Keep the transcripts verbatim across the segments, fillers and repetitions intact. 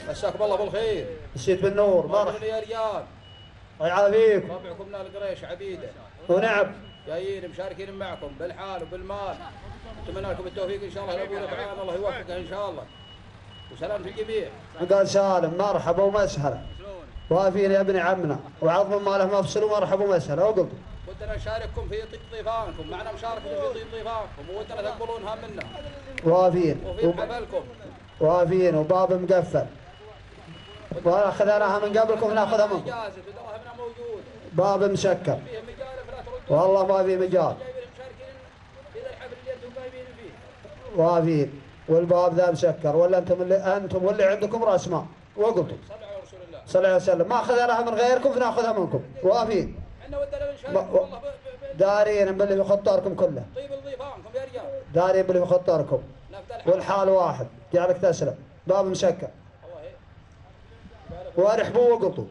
مساكم الله بالخير. مشيت بالنور. مرحبا يا رجال. الله يعافيكم. ربعكم من القريش عبيده. ونعم. جايين مشاركين معكم بالحال وبالمال. نتمنى لكم التوفيق ان شاء الله. لابونا تعالى الله يوفقه ان شاء الله. وسلام الجميع. قال سالم مرحبا ومسهلا. وافين يا ابن عمنا وعظم ما له مفصل ومرحبا ومسهلا. وقلت ودنا نشارككم في طيب ضيفانكم، معنا مشاركة في طيب ضيفانكم وودنا تقبلون هم منا. وافين. وفي حفلكم. وافين وباب مقفل. واخذناها من قبلكم ناخذها منكم. اجازه ودراهمنا موجود. باب مسكر. فيه مجال فلا تردون. والله ما في مجال. إذا الحفل اللي انتم قايمين فيه. وافين والباب ذا مسكر ولا انتم اللي انتم واللي عندكم راس مال. وقلتم صلوا على رسول الله. صلى الله عليه وسلم ما اخذناها من غيركم فناخذها منكم. وافين. احنا ودنا نشارككم والله دارين باللي في خطاركم كله. طيب ضيفانكم يا رجال. دارين باللي في خطاركم. والحال واحد جعلك تسلم. باب مسكر. وارحبوا وقطوا.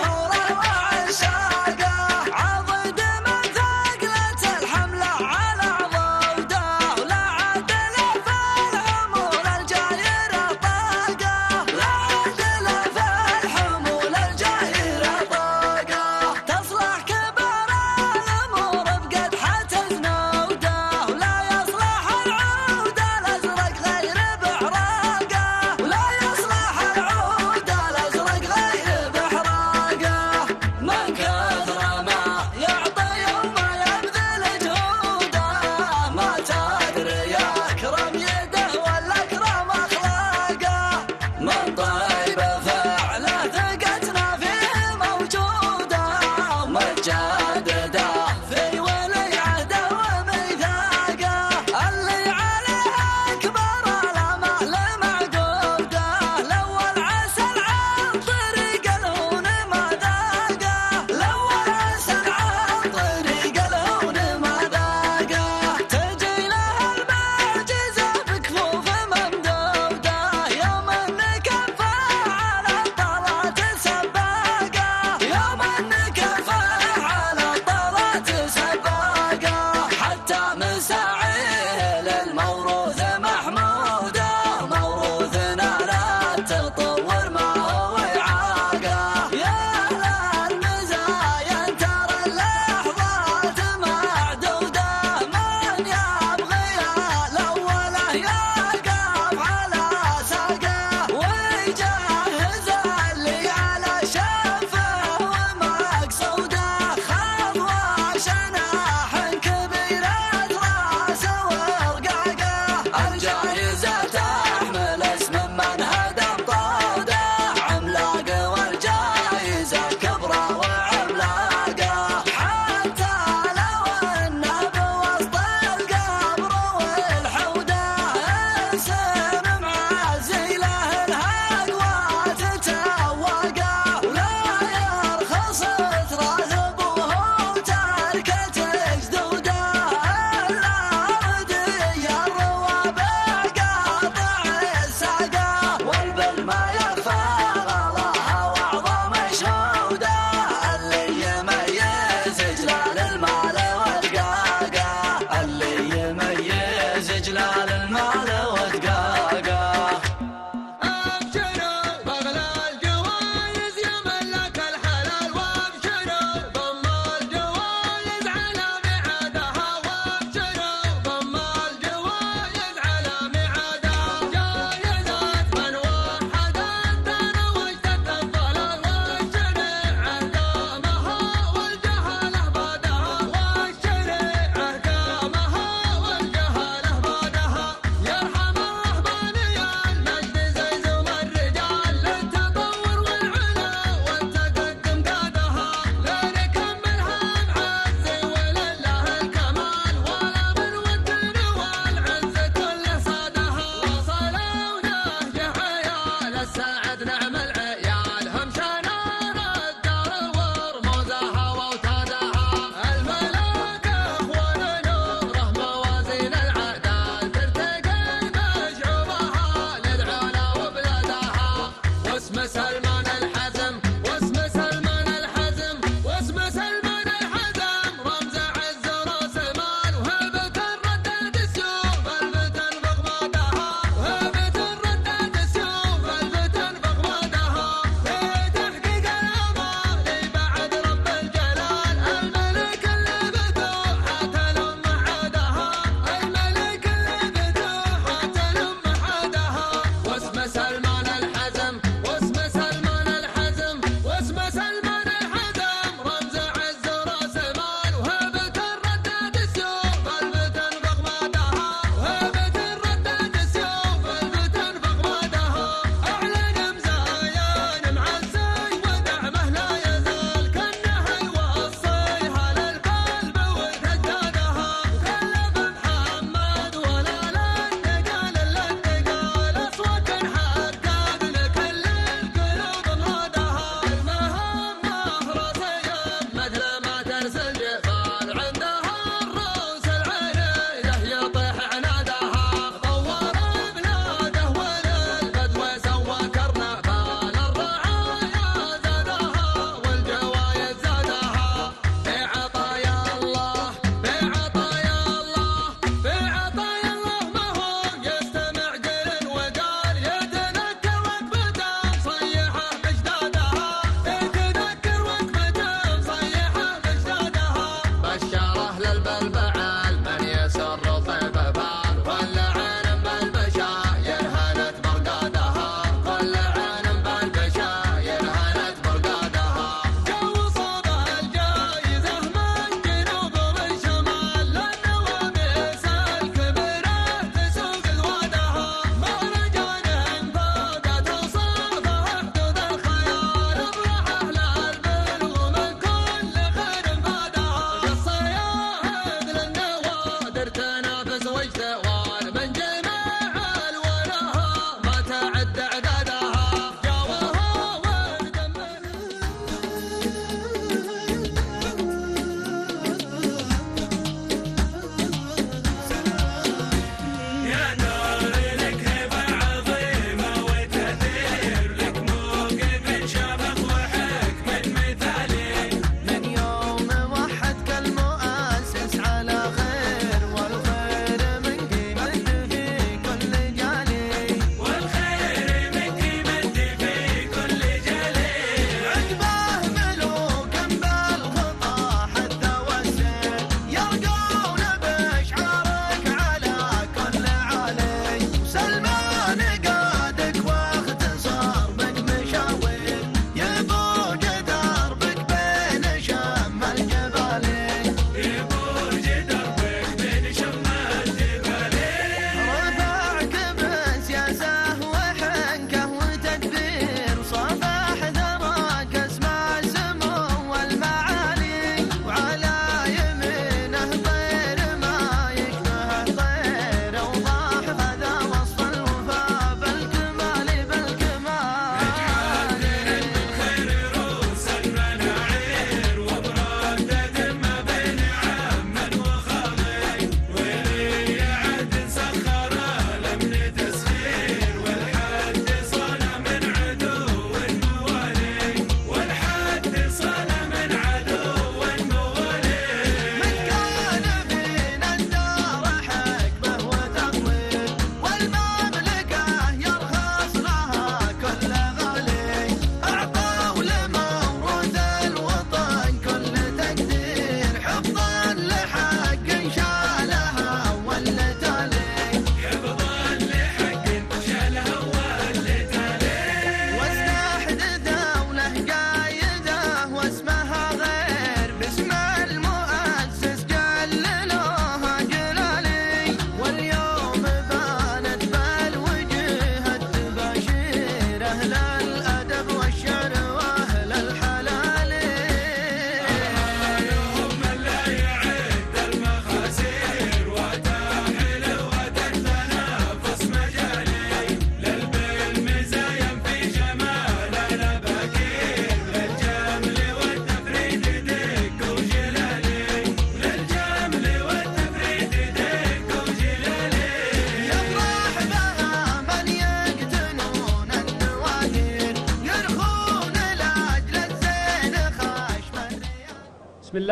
على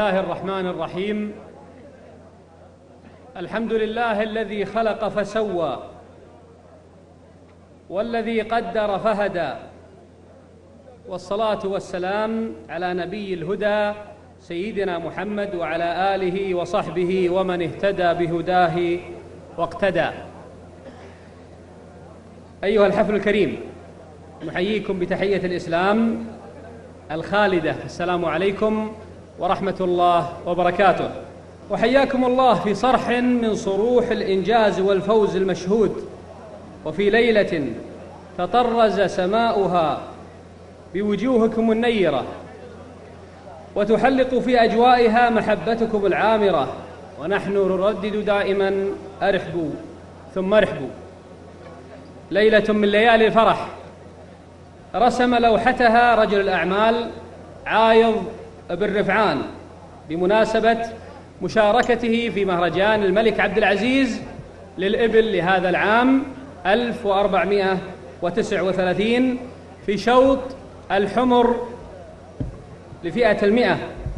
الله الرحمن الرحيم. الحمد لله الذي خلق فسوى، والذي قدر فهدى، والصلاة والسلام على نبي الهدى سيدنا محمد وعلى آله وصحبه ومن اهتدى بهداه واقتدى. أيها الحفل الكريم، نحييكم بتحية الإسلام الخالدة، السلام عليكم ورحمة الله وبركاته. وحياكم الله في صرح من صروح الإنجاز والفوز المشهود، وفي ليلة تطرز سماؤها بوجوهكم النيرة، وتحلق في أجوائها محبتكم العامرة، ونحن نردد دائما أرحبوا ثم ارحبوا. ليلة من ليالي الفرح رسم لوحتها رجل الأعمال عايض بن رفعان بمناسبة مشاركته في مهرجان الملك عبد العزيز للإبل لهذا العام ألف وأربعمائة وتسعة وثلاثين في شوط الحمر لفئة المئة،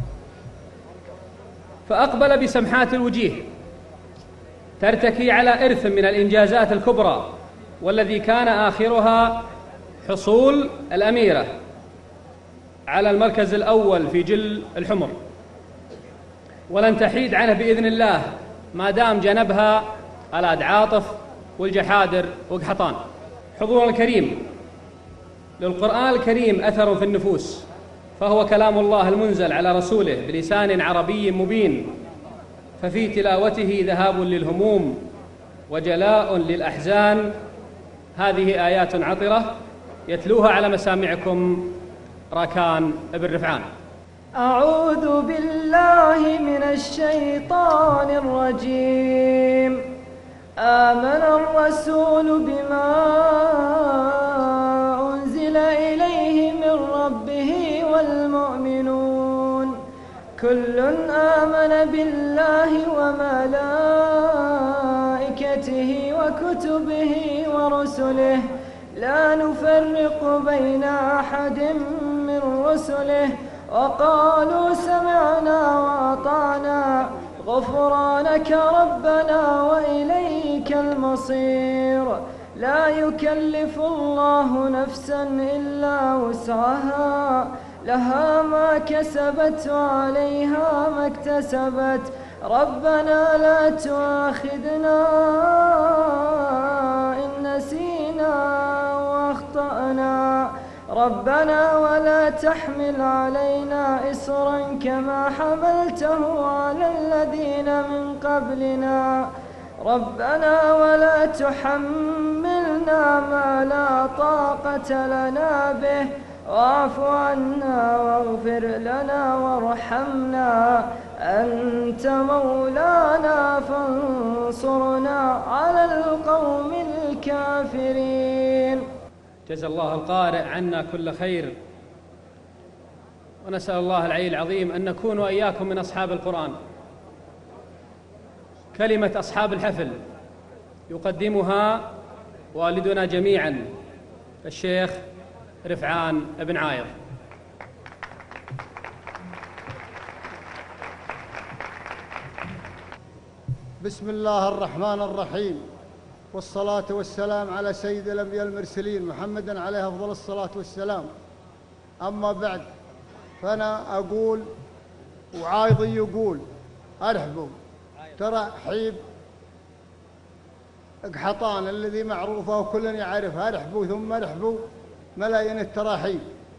فأقبل بسمحات الوجيه ترتكي على إرث من الإنجازات الكبرى، والذي كان آخرها حصول الأميرة على المركز الأول في جل الحمر، ولن تحيد عنه بإذن الله ما دام جنبها الأد عاطف والجحادر وقحطان. حضور الكريم، للقرآن الكريم أثر في النفوس، فهو كلام الله المنزل على رسوله بلسان عربي مبين، ففي تلاوته ذهاب للهموم وجلاء للأحزان. هذه آيات عطرة يتلوها على مسامعكم راكان بن رفعان. أعوذ بالله من الشيطان الرجيم. آمن الرسول بما أنزل إليه من ربه والمؤمنون كل آمن بالله وملائكته وكتبه ورسله لا نفرق بين أحد من رسله وقالوا سمعنا وأطعنا غفرانك ربنا وإليك المصير. لا يكلف الله نفسا إلا وسعها، لها ما كسبت وعليها ما اكتسبت. ربنا لا تؤاخذنا إن نسينا وأخطأنا، ربنا ولا تحمل علينا إصرا كما حملته على الذين من قبلنا، ربنا ولا تحملنا ما لا طاقة لنا به، واعف عنا واغفر لنا وارحمنا، أنت مولانا فانصرنا على القوم الكافرين. جزا الله القارئ عنا كل خير، ونسأل الله العلي العظيم أن نكون وإياكم من أصحاب القرآن. كلمة أصحاب الحفل يقدمها والدنا جميعا الشيخ رفعان بن عايض. بسم الله الرحمن الرحيم، والصلاة والسلام على سيد الأنبياء المرسلين محمد عليه أفضل الصلاة والسلام. أما بعد، فأنا أقول وعايضي يقول أرحبوا ترحيب قحطان الذي معروفه وكل يعرفها. أرحبوا ثم أرحبوا ملايين التراحيب.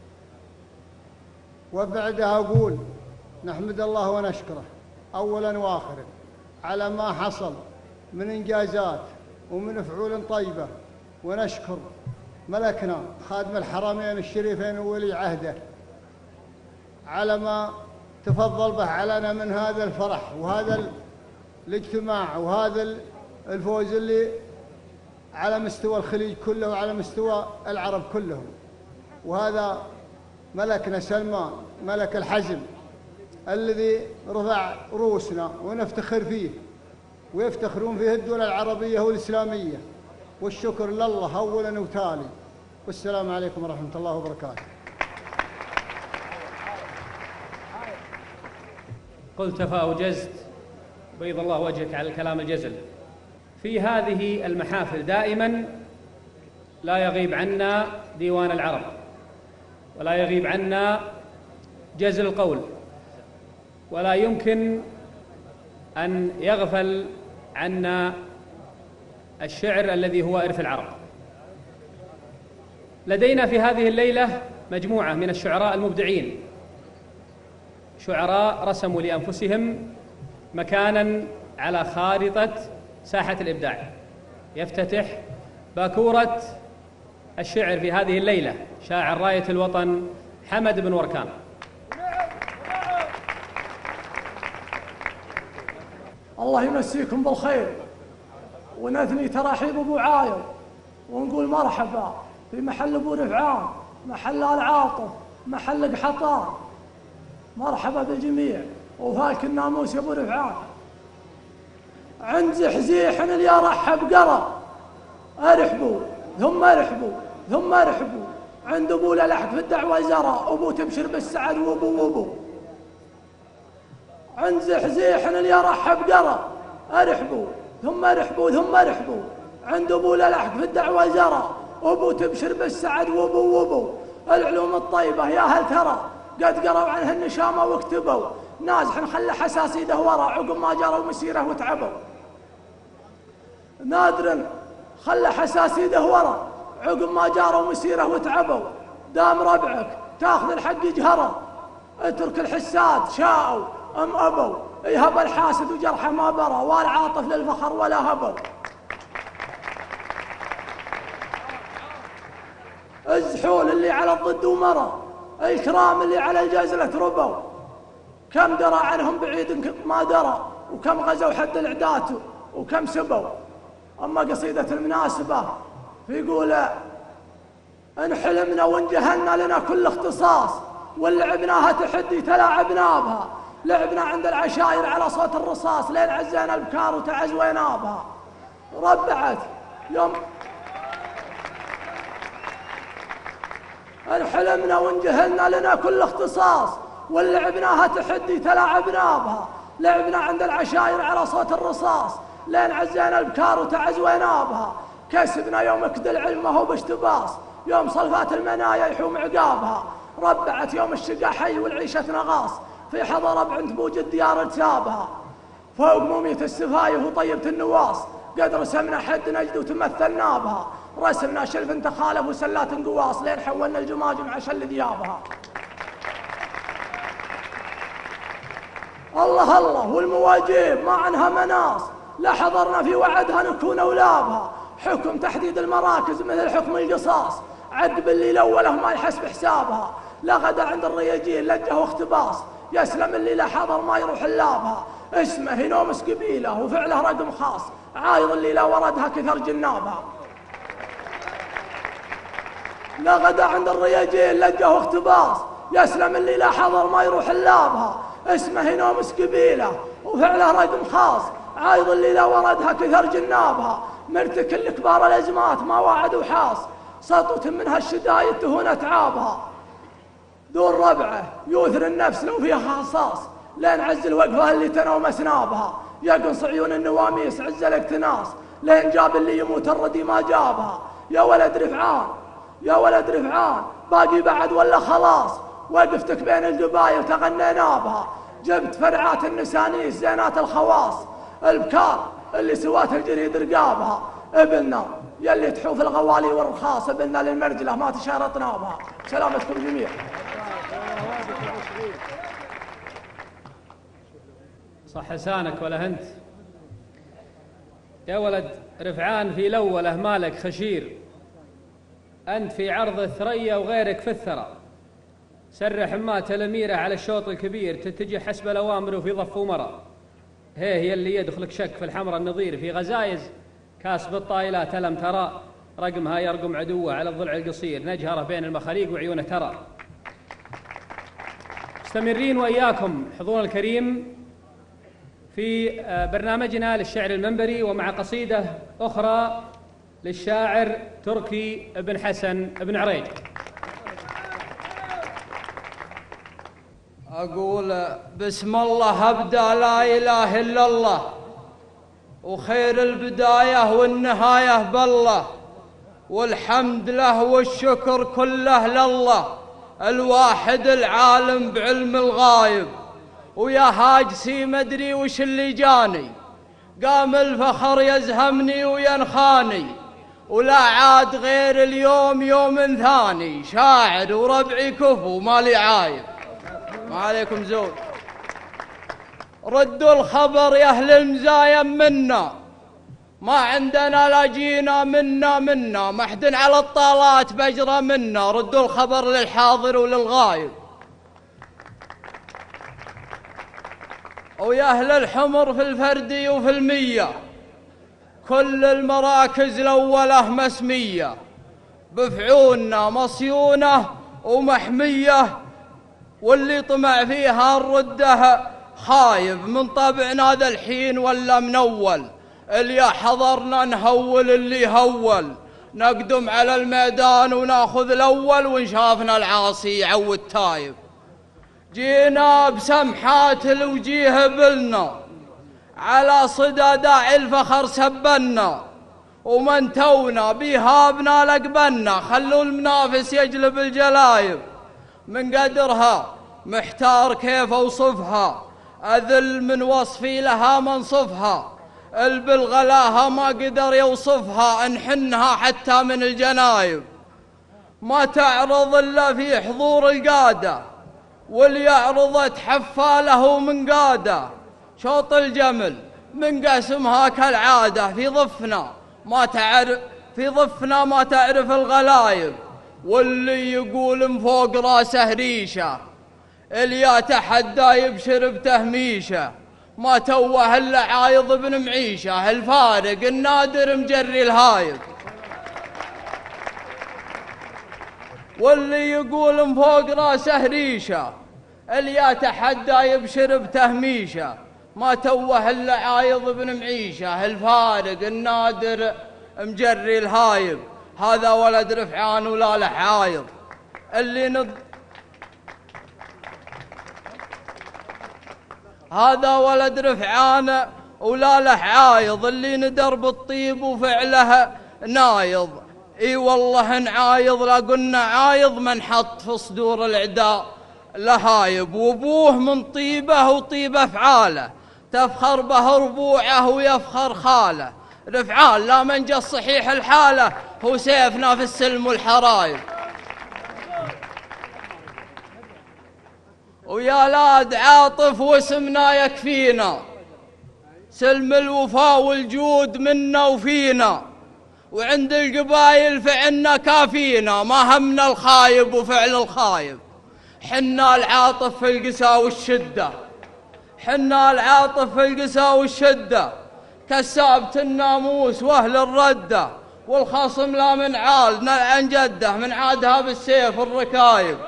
وبعدها أقول نحمد الله ونشكره أولا وآخرا على ما حصل من إنجازات ومن فعول طيبة، ونشكر ملكنا خادم الحرمين الشريفين وولي عهده على ما تفضل به علينا من هذا الفرح وهذا الاجتماع وهذا الفوز اللي على مستوى الخليج كله وعلى مستوى العرب كلهم. وهذا ملكنا سلمان ملك الحزم الذي رفع رؤوسنا ونفتخر فيه ويفتخرون فيه الدول العربية والإسلامية، والشكر لله أولا وتالي. والسلام عليكم ورحمة الله وبركاته. قلت فأوجزت، بيض الله وجهك على الكلام الجزل. في هذه المحافل دائما لا يغيب عنا ديوان العرب، ولا يغيب عنا جزل القول، ولا يمكن أن يغفل عنا الشعر الذي هو إرث العرب. لدينا في هذه الليلة مجموعة من الشعراء المبدعين، شعراء رسموا لأنفسهم مكانا على خارطة ساحة الإبداع. يفتتح باكورة الشعر في هذه الليلة شاعر راية الوطن حمد بن وركان. الله يمسيكم بالخير، ونثني تراحيب ابو عايض، ونقول مرحبا في محل ابو رفعان، محل العاطف، محل قحطان. مرحبا بالجميع وفالك الناموس يا ابو رفعان. عند زحزيح اللي يرحب قرى، ارحبوا ثم ارحبوا ثم ارحبوا. عند ابو للحق في الدعوه زرى، ابو تبشر بالسعد وابو وابو. عند زحزيح اللي يرحب قرى، ارحبوا ثم ارحبوا ثم ارحبوا. عند ابو للحق في الدعوه زرى، ابو تبشر بالسعد وابو وابو. العلوم الطيبه يا هل ترى، قد قروا عنها النشامه واكتبوا. نازح خلى حساسيده ورا، عقب ما جروا مسيره وتعبوا. نادر خلى حساسيده ورا، عقب ما جاروا مسيره وتعبوا. دام ربعك تاخذ الحق جهره، اترك الحساد شاءوا ام ابوا. يهب الحاسد وجرحه ما برى، والعاطف للفخر ولا هبوا. الزحول اللي على الضد ومرى، الكرام اللي على الجزلة ربوا. كم درى عنهم بعيد ما درى، وكم غزوا حد العدات وكم سبوا. أما قصيدة المناسبة فيقول إن حلمنا وإن جهلنا لنا كل اختصاص، ولعبناها تحدي تلاعبنا بها. لعبنا عند العشائر على صوت الرصاص، لين عزينا البكار وتعزوينا بها. ربعت يوم إن حلمنا وإن جهلنا لنا كل اختصاص، ولعبناها تحدي تلاعبنا بها. لعبنا عند العشائر على صوت الرصاص، لين عزينا البكار وتعزوينا بها. كسبنا يوم كد العلم ما هو باشتباص، يوم صلفات المنايا يحوم عقابها. ربعت يوم الشقا حي والعيشة نغاص، في حضر بعنت بوجد ديار تسابها. فوق مومية السفايف وطيبة النواص، قد رسمنا حد نجد وتمثلنا بها. رسمنا شلف تخالف وسلات قواص، لين حولنا الجماجم عشل ذيابها. الله الله والمواجيب ما عنها مناص، لا حضرنا في وعدها نكون أولابها. حكم تحديد المراكز مثل حكم القصاص، عقب اللي الأوله ما يحسب حسابها. لا غدا عند الرياجيل لجه واختباص، يسلم اللي لا حضر ما يروح اللابها. اسمه هنومس قبيله وفعله رقم خاص، عايض اللي لا وردها كثر جنابها. لا غدا عند الرياجيل لجه واختباص، يسلم اللي لا حضر ما يروح اللابها. اسمه هنومس قبيله وفعله رقم خاص، عايض اللي لا وردها كثر جنابها. مرتكل لكبار الازمات ما وعد وحاص، سطوة منها الشدايد تهون تعابها. دور ربعه يوثر النفس لو فيها خصاص، لين عز الوقفه اللي تنوم اسنابها. يقنص عيون النواميس عز الاقتناص، لين جاب اللي يموت الردي ما جابها. يا ولد رفعان يا ولد رفعان، باقي بعد ولا خلاص؟ وقفتك بين القبايل تغنينا بها. جبت فرعات النسانيس زينات الخواص، البكار اللي سوات الجريد رقابها. ابلنا يلي تحوف الغوالي والرخاص، ابلنا للمرجله ما تشارطنا بها. سلامتكم جميع. صح لسانك ولا هنت. يا ولد رفعان في الأولة مالك خشير، أنت في عرض الثريا وغيرك في الثرى. سر حمات الأميرة على الشوط الكبير، تتجه حسب الأوامر وفي ضف ومرى. هي هي اللي يدخلك شك في الحمرة النظير، في غزايز كاسب الطائلات ألم ترى. رقمها يرقم عدوه على الضلع القصير، نجهره بين المخاليق وعيونه ترى. مستمرين وإياكم حضور الكريم في برنامجنا للشعر المنبري، ومع قصيدة أخرى للشاعر تركي بن حسن بن عريج. أقول بسم الله أبدأ لا إله إلا الله، وخير البداية والنهاية بالله، والحمد له والشكر كله لله الواحد العالم بعلم الغايب. ويا هاج سي مدري وش اللي جاني، قام الفخر يزهمني وينخاني، ولا عاد غير اليوم يوم ثاني، شاعر وربعي كفو مالي عايب. ما عليكم زود. ردوا الخبر يا اهل المزايا منا، ما عندنا لا جينا منا منا، ما حد على الطالات بجرى منا، ردوا الخبر للحاضر وللغايب. ويا اهل الحمر في الفردي وفي المية، كل المراكز الأولى مسمية، بفعولنا مصيونة ومحمية، واللي طمع فيها نرده خايب، من طبعنا ذا الحين ولا منول، اللي حضرنا نهول اللي يهول، نقدم على الميدان وناخذ الأول، ونشافنا العاصي يعود تايب. جينا بسمحات الوجيه بلنا، على صدى داعي الفخر سبنا، ومن تونا بيهابنا لقبنا، خلوا المنافس يجلب الجلايب. من قدرها محتار كيف اوصفها، اذل من وصفي لها منصفها، البلغلاها ما قدر يوصفها، انحنها حتى من الجنايب. ما تعرض الا في حضور القاده، واللي يعرض تحفاله من قاده، شوط الجمل من قسمها كالعاده، في ضفنا ما تعرف في ضفنا ما تعرف الغلايب، واللي يقول من فوق راسه ريشه، اللي يتحدى يبشر بتهميشه، ما توه الا عايض بن معيشه، الفارق النادر مجري الهايب. واللي يقول من فوق راسه ريشه، اللي يتحدى يبشر بتهميشه، ما توه الا عايض بن معيشه، الفارق النادر مجري الهايب. هذا ولد رفعان ولا له عايض، اللي ند هذا ولد رفعان ولا له عايض، اللي ندر بالطيب وفعله نايض. اي والله نعايض، لا قلنا عايض من حط في صدور العداء لهايب، وابوه من طيبه وطيب افعاله، تفخر به ربوعه ويفخر خاله. رفعان لا من جا صحيح الحاله، هو سيفنا في السلم والحرايب. ويا لاد عاطف واسمنا يكفينا، سلم الوفا والجود منا وفينا، وعند القبايل فعلنا كافينا، ما همنا الخايب وفعل الخايب. حنا العاطف في القسا والشدة، حنا العاطف في القسا والشدة، كسابة الناموس واهل الردة، والخصم لا من عال نلعن جده، من عادها بالسيف الركايب.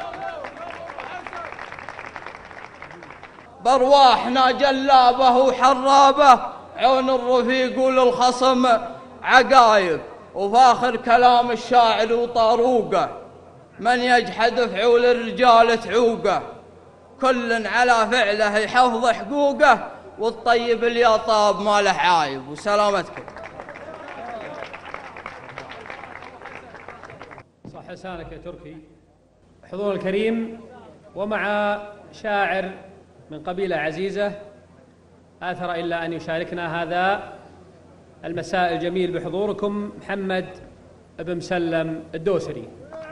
برواحنا جلابه وحرابه، عون الرفيق وللخصم عقايب. وفاخر كلام الشاعر وطاروقه، من يجحد فعول الرجال تعوقه، كل على فعله يحفظ حقوقه، والطيب اللي طاب ما له عايب. وسلامتكم. صح لسانك يا تركي. حضور الكريم، ومع شاعر من قبيلة عزيزة آثر إلا أن يشاركنا هذا المساء الجميل بحضوركم، محمد بن مسلم الدوسري.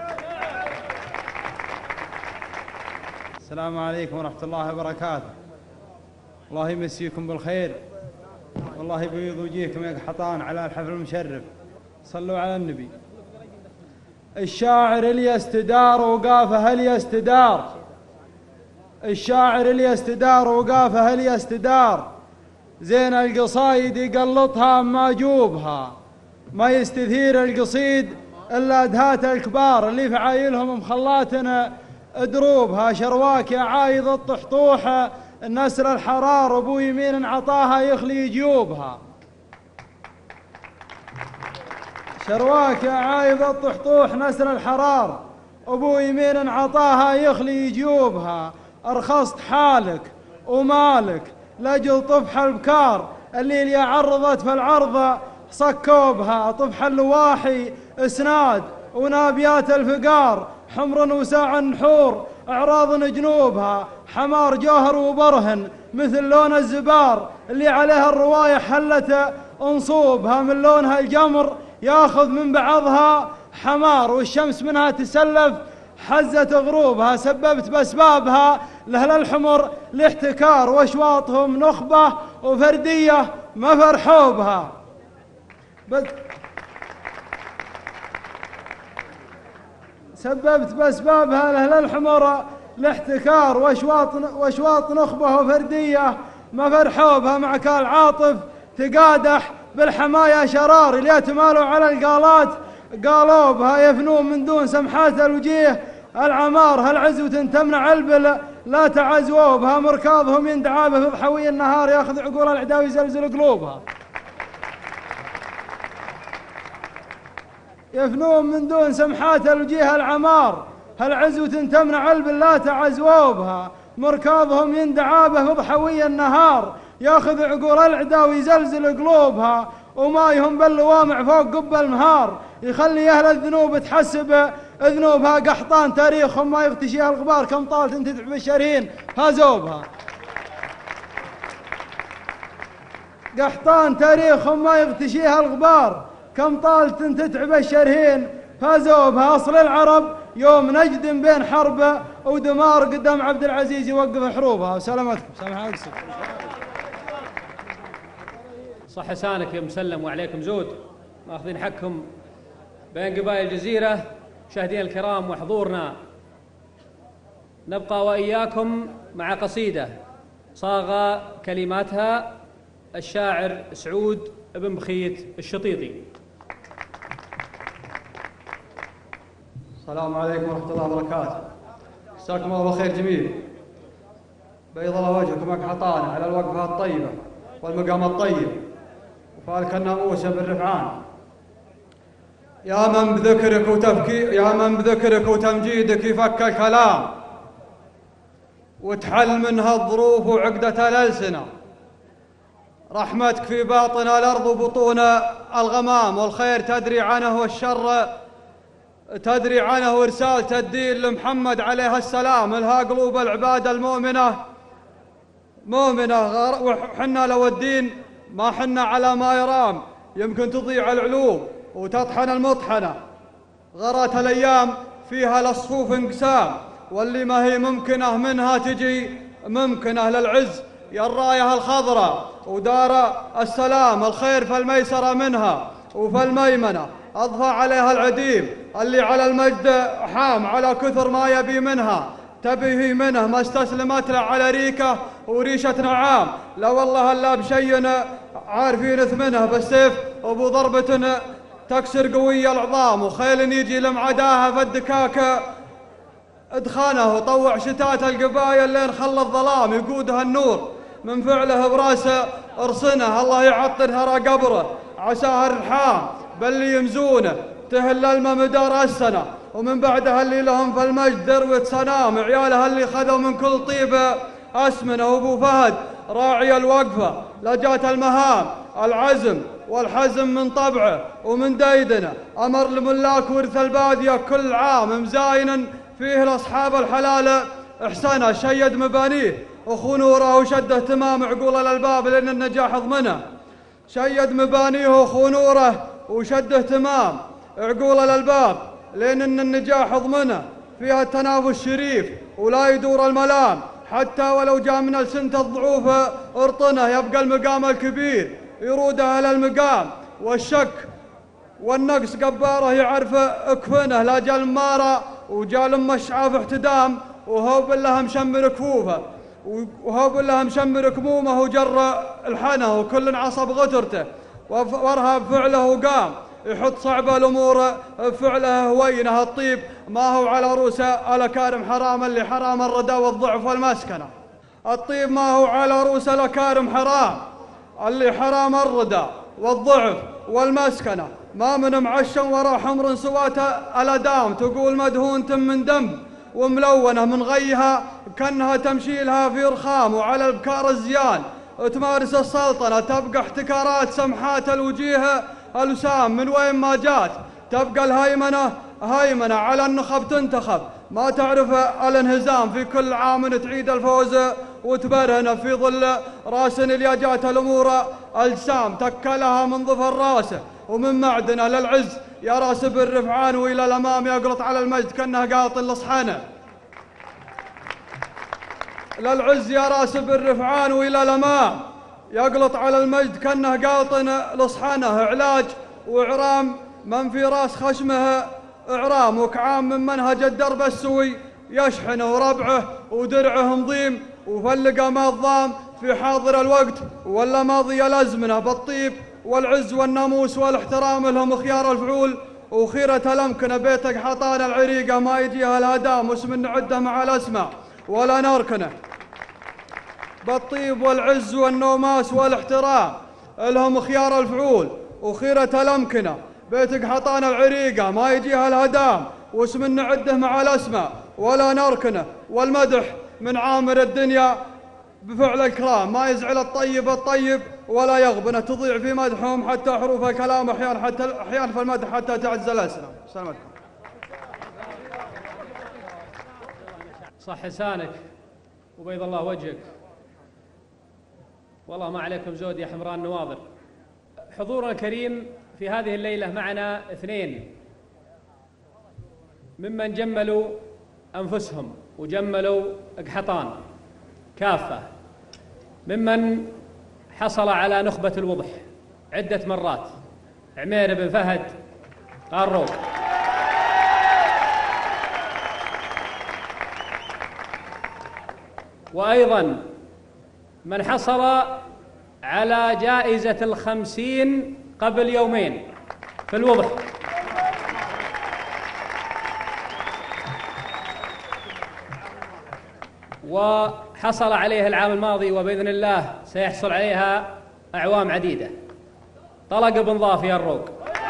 السلام عليكم ورحمة الله وبركاته. الله يمسيكم بالخير، والله يبيض وجيهكم يقحطان على الحفل المشرف. صلوا على النبي. الشاعر اللي استدار وقافه اللي استدار، الشاعر اللي استدار وقافه اللي استدار، زين القصايد يقلطها ما جوبها، ما يستثير القصيد إلا دهات الكبار، اللي في عايلهم مخلاتنا دروبها. شرواك يا عايض الطحطوح النسر الحرار، ابو يمين عطاها يخلي جيوبها. شرواك يا عايض الطحطوح نسر الحرار، ابو يمين عطاها يخلي جيوبها. أرخصت حالك ومالك لأجل طفح البكار اللي اللي عرضت في العرضة صكوبها، طفح اللواحي اسناد ونابيات الفقار، حمر وساع النحور اعراض جنوبها، حمار جوهر وبرهن مثل لون الزبار اللي عليها الروايح حلت انصوبها، من لونها الجمر ياخذ من بعضها حمار، والشمس منها تسلف حزة غروبها، سببت بأسبابها لأهل الحمر الاحتكار، واشواطهم نخبة وفردية ما فرحوا بها. سببت بأسبابها لأهل الحمر الاحتكار، واشواط واشواط نخبة وفردية ما فرحوا بها، مع كالعاطف تقادح بالحمايا شرار اللي تمالوا على القالات قالوا بها، يفنون من دون سمحات الوجيه العمار، هالعزوة تمنع البل لا تعزوا بها، مركاضهم يندعى به في ضحوي النهار ياخذ عقول العداوي يزلزل قلوبها. يفنون من دون سمحات الوجيه العمار، هالعزوة تمنع البل لا تعزوا بها، مركاضهم يندعى به في ضحوي النهار ياخذ عقول العداوي يزلزل قلوبها، وما يهم باللوامع فوق قب المهار يخلي أهل الذنوب تحسب ذنوبها، قحطان تاريخهم ما يغتشيها الغبار، كم طالت تدعو بالشرهين هازوبها. قحطان تاريخهم ما يغتشيها الغبار، كم طالت تتعب الشرهين فازوبها، أصل العرب يوم نجد بين حرب ودمار قدام عبد العزيز يوقف حروبها. وسلامتكم. سامح أقصد. صح لسانك يا مسلم، وعليكم زود ماخذين حقكم بين قبائل الجزيرة. مشاهدينا الكرام وحضورنا، نبقى وإياكم مع قصيدة صاغ كلماتها الشاعر سعود بن بخيت الشطيطي. السلام عليكم ورحمة الله وبركاته. مساكم الله بالخير جميل. بيض الله وجهكم أقحطان على الوقفة الطيبة والمقام الطيب وفالك الناموس بالرفعان. يا من بذكرك وتفكي يا من بذكرك وتمجيدك يفك الكلام وتحل منها الظروف وعقدة الألسنة. رحمتك في باطن الأرض وبطون الغمام، والخير تدري عنه والشر تدري عنه، ورسالة الدين لمحمد عليه السلام الها قلوب العباد المؤمنة مؤمنة. وحنا لو الدين ما حنا على ما يرام، يمكن تضيع العلوم وتطحن المطحنة. غرت الأيام فيها الأصفوف انقسام، واللي ما هي ممكنة منها تجي ممكنة للعز يا الراية الخضراء ودار السلام. الخير في الميسرة منها وفي الميمنة، أضفى عليها العديم اللي على المجد حام، على كثر ما يبي منها تبيه منه، ما استسلمت له على ريكة وريشة نعام. لا والله الا بشي عارفين ثمنه، بالسيف وابو ضربة تكسر قوية العظام، وخيل يجي لمعداها فالدكاك ادخانه، وطوع شتات القبايل لين خلى الظلام يقودها النور من فعله براسه ارسنه. الله يعطر هرى قبره عساه الرحام، بل يمزونه تهل الماء مدار السنة، ومن بعدها اللي لهم في المجد ذروة سنام. عيالها اللي خذوا من كل طيبة أسمنة، وابو فهد راعي الوقفة لجات المهام، العزم والحزم من طبعه ومن ديدنه. أمر لملاك ورث البادية كل عام، مزاينا فيه لأصحاب الحلال إحسانه. شيد مبانيه وخنوره وشد اهتمام عقول الألباب لأن النجاح ضمنه. شيد مبانيه وخنوره وشد اهتمام عقول الألباب لأن النجاح ضمنه. فيها التنافس الشريف ولا يدور الملام، حتى ولو جاء من السنة الضعوف ارطنه. يبقى المقام الكبير يرود أهل المقام، والشك والنقص قباره يعرف اكفنه. لا جال مارة وجال مشعى في احتدام، وهو بالله مشمر كفوفه وهو بالله مشمر كمومه وجر الحنه، وكل عصب غترته وارهب فعله وقام. يحط صعب الأمور بفعله هوينه. الطيب ما هو على رؤوس الأكارم حرام، اللي حرام الردى والضعف والمسكنة. الطيب ما هو على رؤوس الأكارم حرام، اللي حرام الردى والضعف والمسكنة. ما من معشم وراء حمر سوات الأدام، تقول مدهون من دم وملونة من غيها كأنها تمشي لها في رخام، وعلى البكار الزيان تمارس السلطنة. تبقى احتكارات سمحات الوجيه الوسام من وين ما جات، تبقى الهيمنة هيمنة على النخب تنتخب، ما تعرف الانهزام، في كل عام تعيد الفوز وتبرهن في ظل راس اللي جات الأمور الجسام، تكلها من ظفر راسه ومن معدنه للعز يا راس بالرفعان، وإلى الأمام يقلط على المجد كأنه قاط الأصحنة. للعز يا راس بالرفعان وإلى الأمام يقلط على المجد كأنه قاط الأصحنة. علاج وعرام من في راس خشمه إعرام، وكعام من منهج الدرب السوي يشحن، وربعه ودرعه مضيم وفلقه ما الضام في حاضر الوقت ولا ماضي الأزمنة. بالطيب والعز والناموس والاحترام لهم خيار الفعول وخيرة الأمكنة. بيتك حطان العريقة ما يجيها الهدام، واسم نعده مع الأسماء ولا نركنه. بالطيب والعز والنوماس والاحترام لهم خيار الفعول وخيرة الأمكنة. بيتك حطان العريقة ما يجيها الهدام، واسم نعده مع الأسماء ولا نركنه. والمدح من عامر الدنيا بفعل الكرام، ما يزعل الطيب الطيب ولا يغبن، تضيع في مدحهم حتى حروف الكلام أحيانا حتى أحيانا في المدح حتى تعز الأسنان. سلامتكم. صح لسانك وبيض الله وجهك، والله ما عليكم زود يا حمران نواظر. حضورنا الكريم في هذه الليلة معنا اثنين ممن جملوا أنفسهم وجملوا أقحطان كافة، ممن حصل على نخبة الوضح عدة مرات، عمير بن فهد قاروق. وأيضا من حصل على جائزة الخمسين قبل يومين في الوضح، وحصل عليها العام الماضي وبإذن الله سيحصل عليها أعوام عديدة، طلق بن ضافي الروق.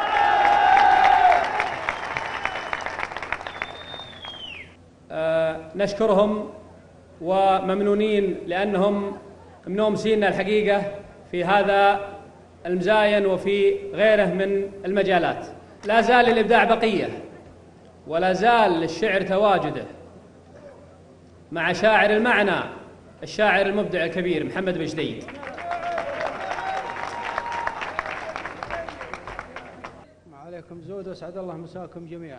آه نشكرهم وممنونين لأنهم منومسينا الحقيقة في هذا المزاين وفي غيره من المجالات. لا زال الإبداع بقية ولا زال للشعر تواجده مع شاعر المعنى الشاعر المبدع الكبير محمد بن جديد. ما عليكم زود واسعد الله مساكم جميعا.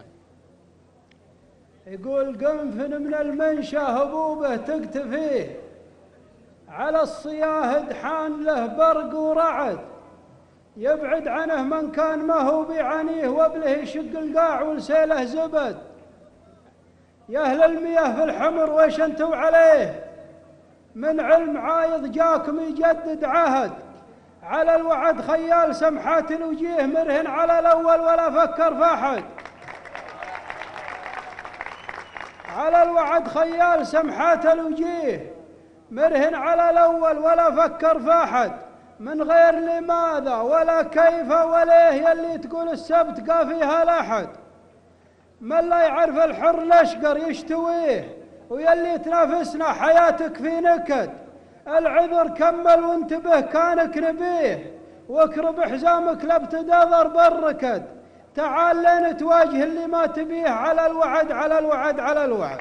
يقول قنفن من المنشا هبوبه تقتفيه، على الصياهد حان له برق ورعد، يبعد عنه من كان ما هو بيعانيه، وابله يشق القاع ولسيله زبد. يا أهل المياه في الحمر ويش انتوا عليه، من علم عايض جاكم يجدد عهد، على الوعد خيال سمحات الوجيه، مرهن على الأول ولا فكر فاحد. على الوعد خيال سمحات الوجيه، مرهن على الأول ولا فكر فاحد، من غير لماذا ولا كيف وليه، يلي تقول السبت قا فيها الأحد. من لا يعرف الحر الأشقر يشتويه، ويلي تنافسنا حياتك في نكد. العذر كمل وانتبه كانك نبيه، واكرب حزامك لابتدى ضرب الركد. تعال لين تواجه اللي ما تبيه، على الوعد على الوعد على الوعد.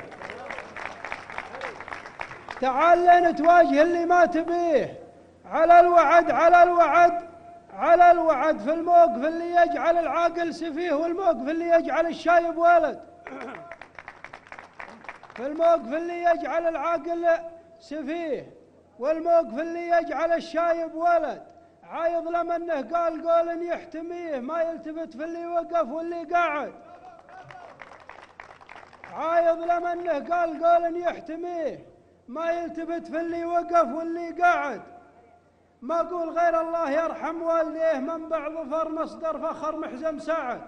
تعال لين تواجه اللي ما تبيه، على الوعد على الوعد على الوعد. في الموقف اللي يجعل العاقل سفيه، والموقف اللي يجعل الشايب ولد. في الموقف اللي يجعل العاقل سفيه، والموقف اللي يجعل الشايب ولد. عايض لمنه قال قول يحتميه، ما يلتفت في اللي وقف واللي قاعد. عايض لمنه قال قول يحتميه، ما يلتفت في اللي وقف واللي قاعد. ما أقول غير الله يرحم والديه، منبع ظفر مصدر فخر محزم سعد.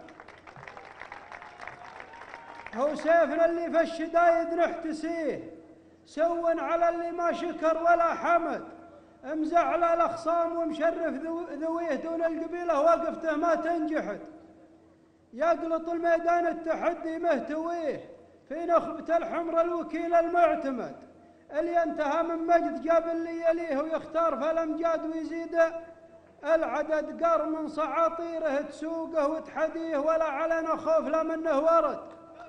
هو سيفنا اللي في الشدايد نحتسيه، سون على اللي ما شكر ولا حمد. امزع الأخصام ومشرف ذويه، دون القبيلة وقفته ما تنجحد. يقلط الميدان التحدي مهتويه، في نخبة الحمر الوكيل المعتمد اللي انتهى من مجد قبل اللي يليه ويختار فالامجاد ويزيد العدد. قر من صعاطيره تسوقه وتحديه ولا علينا خوف لا منه ورد.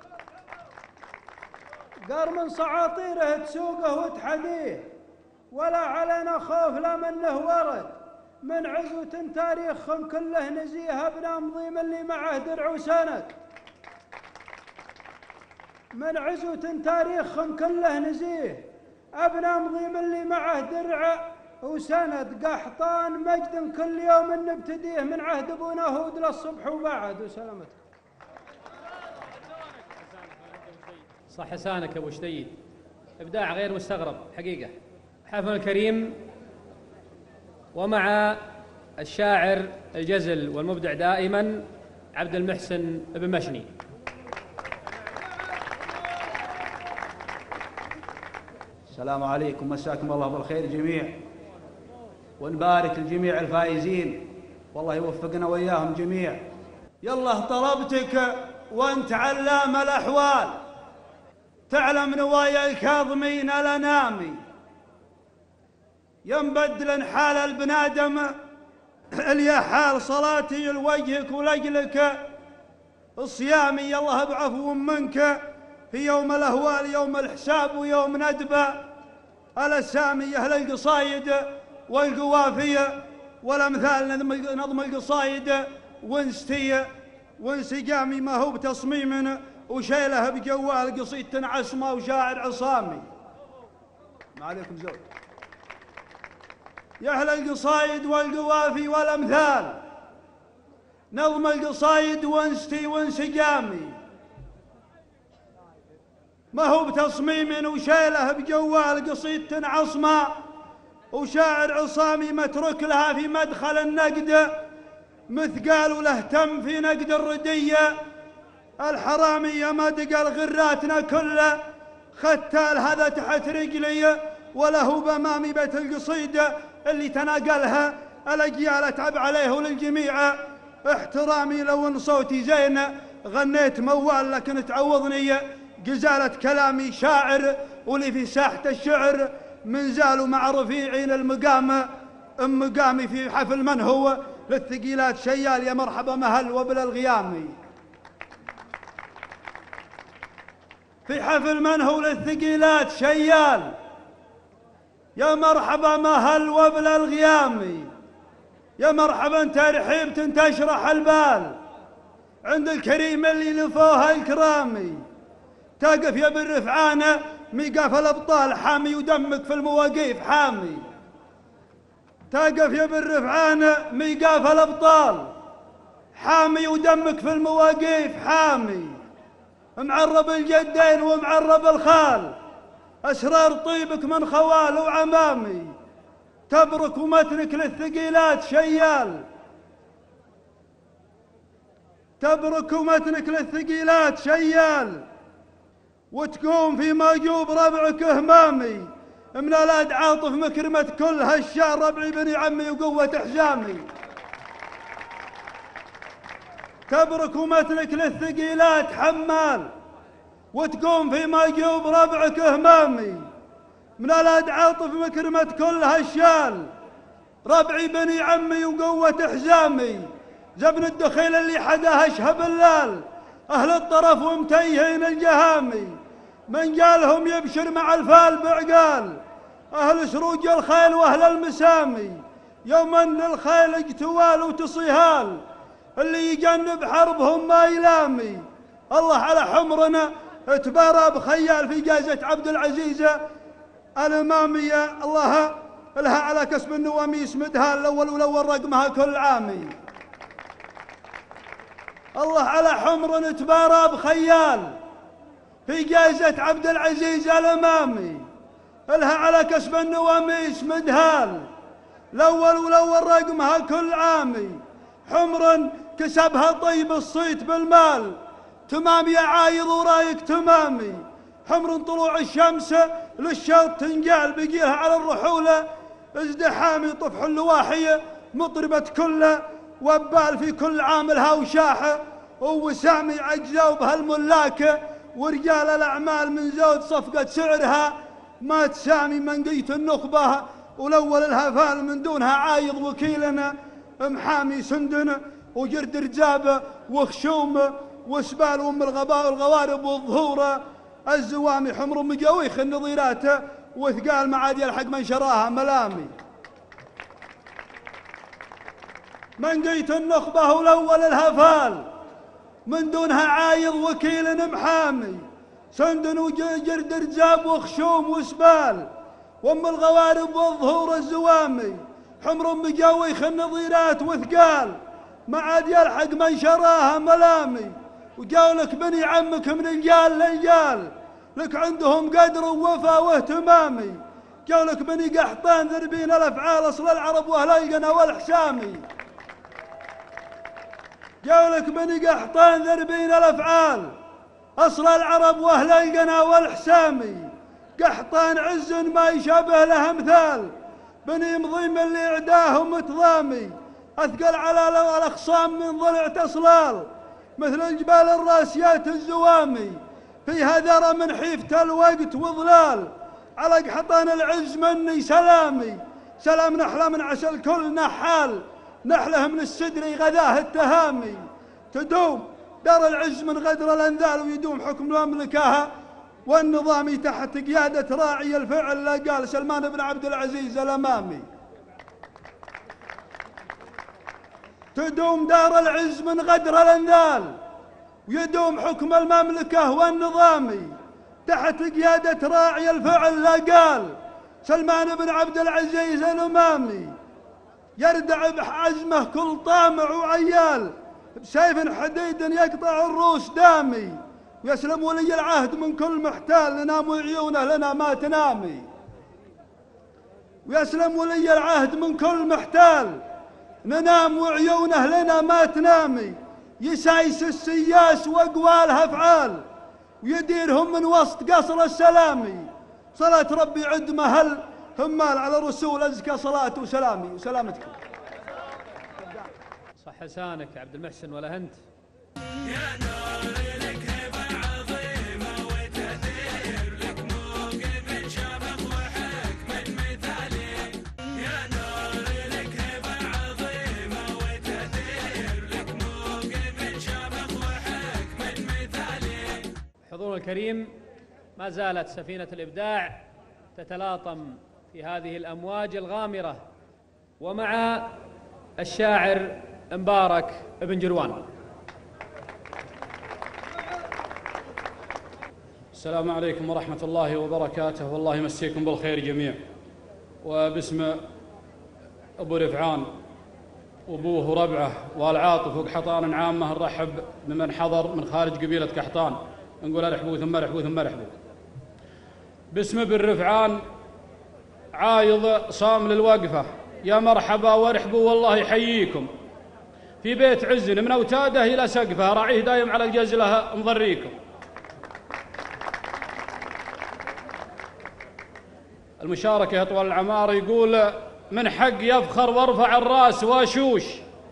قر من صعاطيره تسوقه وتحديه ولا علينا خوف لا منه ورد. من عزوة تاريخهم كله نزيه ابن مضيم اللي معه درع وسند. من عزوة تاريخهم كله نزيه ابن مضيم اللي معه درع وسند. قحطان مجد كل يوم نبتديه من عهد ابونا هود للصبح وبعد. وسلامتك. صح لسانك ابو شديد، ابداع غير مستغرب حقيقه. حفل الكريم ومع الشاعر الجزل والمبدع دائما عبد المحسن بن مشني. السلام عليكم، مساكم الله بالخير جميع، ونبارك لجميع الفائزين والله يوفقنا وإياهم جميع. يلا طلبتك وانت علام الأحوال، تعلم نوايا الكاظمين الأنامي، ينبدل حال البنادم اللي حال صلاتي لوجهك ولجلك صيامي. يالله بعفو منك في يوم الأهوال، يوم الحساب ويوم ندبة الأسامي. أهل القصايد والقوافية والأمثال نظم القصايد وانستي وانسقامي، ما هو بتصميم وشيله بجوال قصيدة عصمة وشاعر عصامي. ما عليكم زود. يا أهل القصايد والقوافي والأمثال نظم القصايد وانستي وانسقامي، ما هو بتصميم وشيله بجوال قصيدة عصمة وشاعر عصامي. مترك لها في مدخل النقد مثقال وله تم في نقد الردية الحرامية. ما دق الغراتنا كله ختال هذا تحت رجلي، وله بامامي بيت القصيدة اللي تناقلها الأجيال. أتعب عليه وللجميع احترامي، لو ان صوتي زين غنيت موال لكن تعوضني قزالة كلامي. شاعر ولي في ساحة الشعر من زالوا مع رفيعين المقام. ام مقامي في حفل من هو للثقيلات شيال، يا مرحبا مهل وبلا الغيامي. في حفل من هو للثقيلات شيال، يا مرحبا مهل وبلا الغيامي. يا مرحبا ترحيب تشرح البال عند الكريم اللي لفوها الكرامي. تقف يا بن رفعانه ميقاف الابطال حامي ودمك في المواقيف حامي. تقف يا بن رفعانه ميقاف الابطال حامي ودمك في المواقيف حامي. معرب الجدين ومعرب الخال، اسرار طيبك من خوال وعمامي. تبرك ومتنك للثقيلات شيال، تبرك ومتنك للثقيلات شيال. وتقوم في ماجوب ربعك همامي، من الاد عاطف مكرمة كل هالشار ربعي بني عمي وقوة حزامي. تبرك ومتنك للثقيلات حمال، وتقوم في ماجوب ربعك همامي، من الاد عاطف مكرمة كل هالشال ربعي بني عمي وقوة حزامي. زبن الدخيل اللي حداها اشهب اللال، اهل الطرف ومتيهين الجهامي. من قالهم يبشر مع الفال بعقال، اهل سروج الخيل واهل المسامي. يوم ان الخيل اجتوال وتصيهال، اللي يجنب حربهم ما يلامي. الله على حمرنا تبارى بخيال في جائزة عبد العزيز الامامية. الله لها على كسب النواميس مدها الاول والاول رقمها كل عامي. الله على حمر تبارى بخيال في جائزة عبد العزيز الامامي. لها على كسب النواميس مدهال الاول والاول رقمها كل عامي. حمر كسبها طيب الصيت بالمال، تمام يا عايض ورايك تمامي. حمر طلوع الشمس للشوط تنقال، بقيها على الرحولة ازدحامي. طفح اللواحية مطربة كله وبال في كل عاملها وشاحة، ووسامي عجزوا بهالملاك ورجال الأعمال من زود صفقة سعرها ما تسامي منقية النخبة، والأول الهفال من دونها عايض وكيلنا محامي سندنا وجرد رجابه وخشوم وسبال وام الغباء والغوارب والظهور الزوامي حمر مجاويخ النظيرات وثقال ما عاد يلحق من شراها ملامي. منقية النخبة والأول الهفال من دونها عايض وكيل محامي سندن وجرد رجاب وخشوم وسبال وام الغوارب والظهور الزوامي حمر مجاويخ النظيرات وثقال ما عاد يلحق من شراها ملامي. وجاولك بني عمك من الجال للجال لك عندهم قدر ووفا واهتمامي. جاولك بني قحطان ذربين الافعال اصل العرب واهليقنا والحسامي. جاولك بني قحطان ذربين الافعال اصل العرب واهليقنا والحسامي. قحطان عز ما يشابه له مثال بني مضيم اللي عداهم متضامي. اثقل على الاخصام من ضلع تصلال مثل الجبال الراسيات الزوامي. فيها ذرى من حيفة الوقت وظلال على قحطان العز مني سلامي. سلام نحله من عسى الكل نحال نحله من السدر غذاه التهامي. تدوم دار العز من غدر الانذال ويدوم حكم المملكه والنظام تحت قياده راعي الفعل لا قال سلمان بن عبد العزيز الامامي. تدوم دار العز من غدر الانذال ويدوم حكم المملكه والنظامي تحت قياده راعي الفعل لا قال سلمان بن عبد العزيز الامامي. يردع بعزمه كل طامع وعيال بسيف حديد يقطع الروس دامي. ويسلم ولي العهد من كل محتال لنا وعيونه لنا ما تنامي. ويسلم ولي العهد من كل محتال ننام وعيونه لنا ما تنامي. يسايس السياس واقوالها افعال ويديرهم من وسط قصر السلامي. صلاة ربي عد مهل همال على الرسول ازكى صلاة وسلامي وسلامتكم. صح لسانك عبد المحسن ولا انت؟ يا نور لك هبه عظيمه وتاثير لك موقف شامخ وحكم مثالي. يا نور لك هبه عظيمه وتاثير لك موقف شامخ وحكم مثالي. حضور الكريم، ما زالت سفينة الإبداع تتلاطم في هذه الأمواج الغامرة ومع الشاعر مبارك بن جروان. السلام عليكم ورحمة الله وبركاته، والله يمسيكم بالخير جميع. وباسم أبو رفعان وأبوه وربعه والعاطف وقحطان عامة نرحب بمن حضر من خارج قبيلة قحطان، نقول ارحبوا ثم ارحبوا ثم ارحبوا. باسم ابن رفعان عايض صام للوقفة، يا مرحبا وارحبوا والله يحييكم. في بيت عز من أوتاده إلى سقفه راعيه دايم على الجزلة مضريكم. المشاركة يا طوال العمار يقول من حق يفخر وارفع الراس واشوش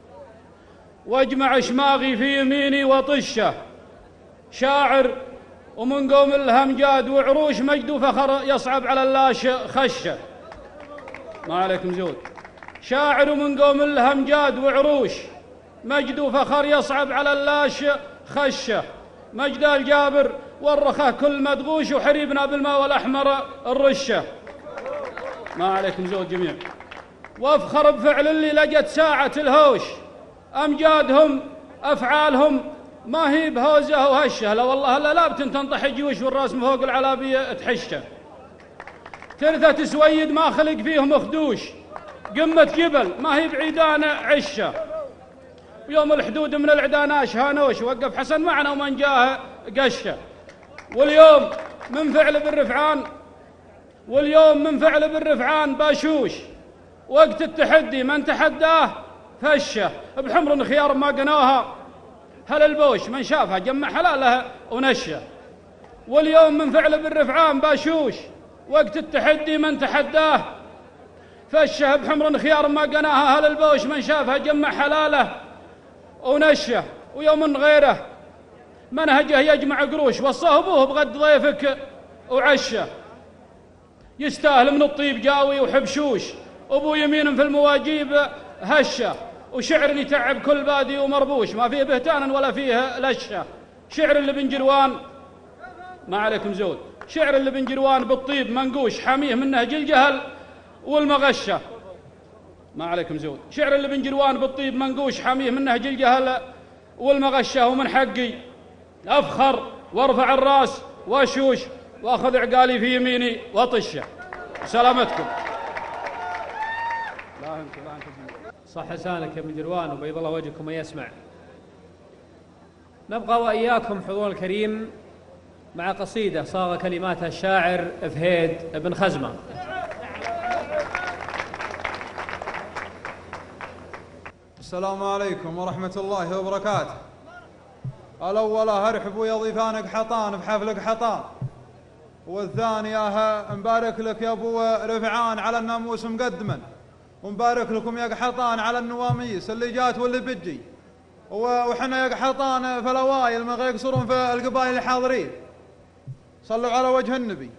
واجمع شماغي في يميني وطشه. شاعر ومن قوم الهمجاد وعروش مجد وفخر يصعب على اللاش خشه. ما عليكم زود. شاعر ومن قوم الهمجاد وعروش مجد وفخر يصعب على اللاش خشه. مجد الجابر والرخاء كل مدغوش وحريبنا بالماء والأحمر الرشه. ما عليكم زود جميع. وافخر بفعل اللي لقت ساعة الهوش، أمجادهم أفعالهم ما هي بهوزة وهشة. لا والله لا لا بتنطح جيوش والراس من فوق العلابية تحشه. ترثة سويد ما خلق فيهم مخدوش، قمة جبل ما هي بعيدان عشة. ويوم الحدود من العداناش هانوش وقف حسن معنا ومن جاه قشه. واليوم من فعل بن رفعان واليوم من فعل بن رفعان باشوش وقت التحدي من تحداه فشه. بحمر خيار ما قناها هل البوش من شافها جمع حلالها ونشه. واليوم من فعل بن رفعان باشوش وقت التحدي من تحداه فشه. بحمر خيار ما قناها هل البوش من شافها جمع حلاله ونشه. ويوم من غيره منهجه يجمع قروش، وصاه أبوه بغد ضيفك وعشه، يستاهل من الطيب جاوي وحبشوش، أبو يمين في المواجيب هشة، وشعر يتعب كل بادي ومربوش، ما فيه بهتان ولا فيه لشة. شعر اللي بن جروان، ما عليكم زود، شعر اللي بن جروان بالطيب منقوش، حاميه من نهج الجهل والمغشة. ما عليكم زود، شعر اللي بن جروان بالطيب منقوش، حاميه من نهج الجهل والمغشة. ومن حقي أفخر وارفع الراس واشوش، واخذ عقالي في يميني وطشه. سلامتكم. صح لسانك يا ابن جروان وبيض الله وجهكم ويسمع. نبقى وإياكم حضور الكريم مع قصيدة صاغ كلماتها الشاعر فهيد بن خزمة. السلام عليكم ورحمة الله وبركاته. الأولى ارحبوا يا ضيفانك حطان بحفلك حطان، والثانية مبارك لك يا أبو رفعان على الناموس مقدما، ومبارك لكم يا قحطان على النواميس اللي جات واللي بتجي، وحنا يا قحطان في الأوايل ما يقصرون في القبائل الحاضرين. صلوا على وجه النبي.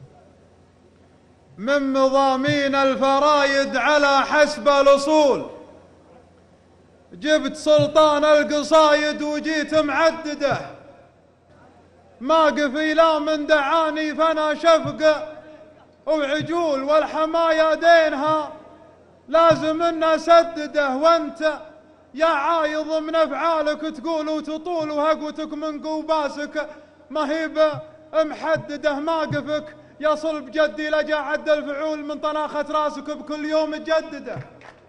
من مضامين الفرايد على حسب الأصول، جبت سلطان القصايد وجيت معدده، ما قفي لا من دعاني فانا شفقه وعجول، والحمايا دينها لازم ان اسدده، وانت يا عايض من افعالك تقول وتطول، وهقوتك من قوباسك ما هي محدده، ما قفك يا صلب جدي لجا عد الفعول، من طناخة راسك بكل يوم تجدده.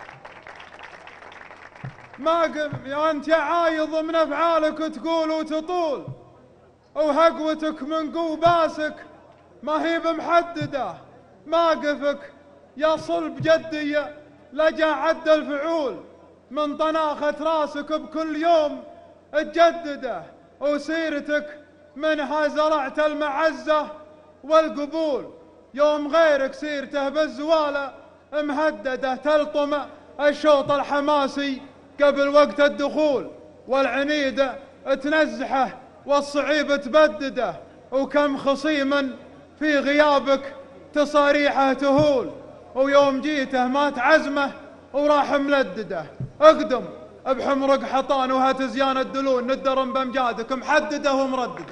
ما قف يا انت يا عايض من افعالك تقول وتطول، وهقوتك من قوباسك ما هي بمحدده، ما قفك يا صلب جدي لجا عد الفعول، من طناخة راسك بكل يوم تجدده، وسيرتك منها زرعت المعزة والقبول، يوم غيرك سيرته بالزوالة مهدده، تلطم الشوط الحماسي قبل وقت الدخول، والعنيدة تنزحه والصعيب تبدده، وكم خصيما في غيابك تصاريحه تهول، ويوم جيته مات عزمه وراح ملدده. اقدم بحمرق حطان وهات زيان الدلول، ندرم بامجادك محدده ومردده.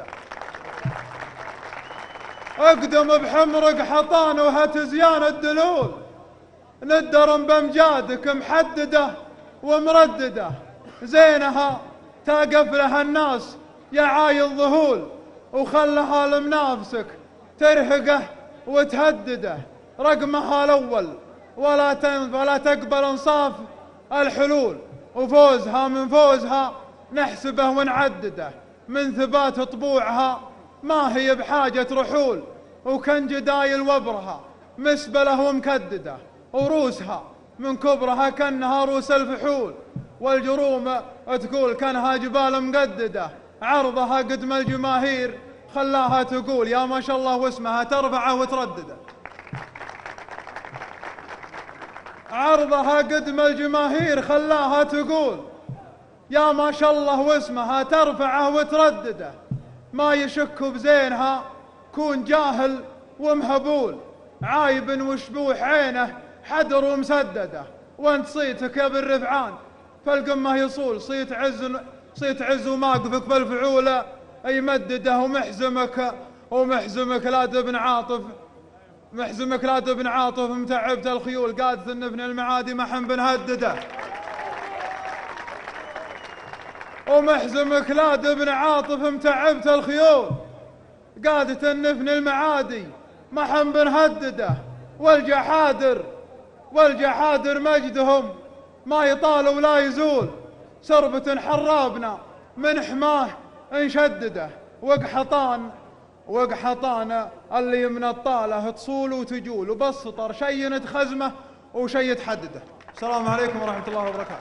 اقدم بحمرق حطان وهات زيان الدلول، ندرم بامجادك محدده ومردده. زينها تقف لها الناس يا عايل ذهول، وخلها لمنافسك ترهقه وتهدده، رقمها الاول ولا تنف ولا تقبل انصاف الحلول، وفوزها من فوزها نحسبه ونعدده، من ثبات طبوعها ما هي بحاجة رحول، وكان جدايل وبرها مسبلة ومكدده، وروسها من كبرها كانها روس الفحول، والجروم تقول كانها جبال مقدده، عرضها قدم الجماهير خلاها تقول يا ما شاء الله، واسمها ترفعه وتردده. عرضها قدم الجماهير خلاها تقول يا ما شاء الله، واسمها ترفعه وتردده، ما يشك بزينها كون جاهل ومهبول، عايب وشبوح عينه حدر ومسدده، وانت صيتك يا ابن رفعان فالقمه يصول، صيت عز صيت عز وماقفك بالفعوله يمدده، ومحزمك ومحزمك لاد بن عاطف، محزمك لاد بن عاطف متعبت الخيول، قادة النفن المعادي محن بنهدده، ومحزمك لاد بن عاطف متعبت الخيول، قادة النفن المعادي محن بنهدده، والجحادر والجحادر مجدهم ما يطال ولا يزول، سربة حرابنا من حماه انشدده، وقحطان وقحطان اللي من الطالة تصول وتجول، وبالسطر شي تخزمه وشي تحدده. السلام عليكم ورحمة الله وبركاته.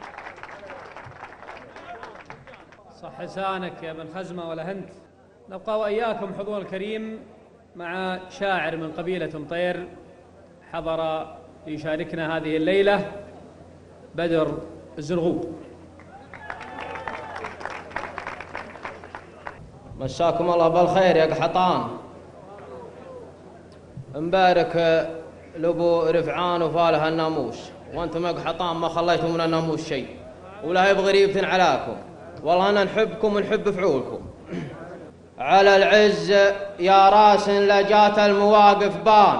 صح لسانك يا ابن خزمة ولا هنت. نبقى وإياكم حضور الكريم مع شاعر من قبيلة مطير حضر ليشاركنا هذه الليلة، بدر الزرغوب. مساكم الله بالخير يا قحطان. مبارك لابو رفعان وفاله الناموس، وانتم يا قحطان ما خليتم من الناموس شيء، ولا هي بغريبة عليكم، والله أنا نحبكم ونحب فعولكم. على العز يا راس لجات المواقف بان،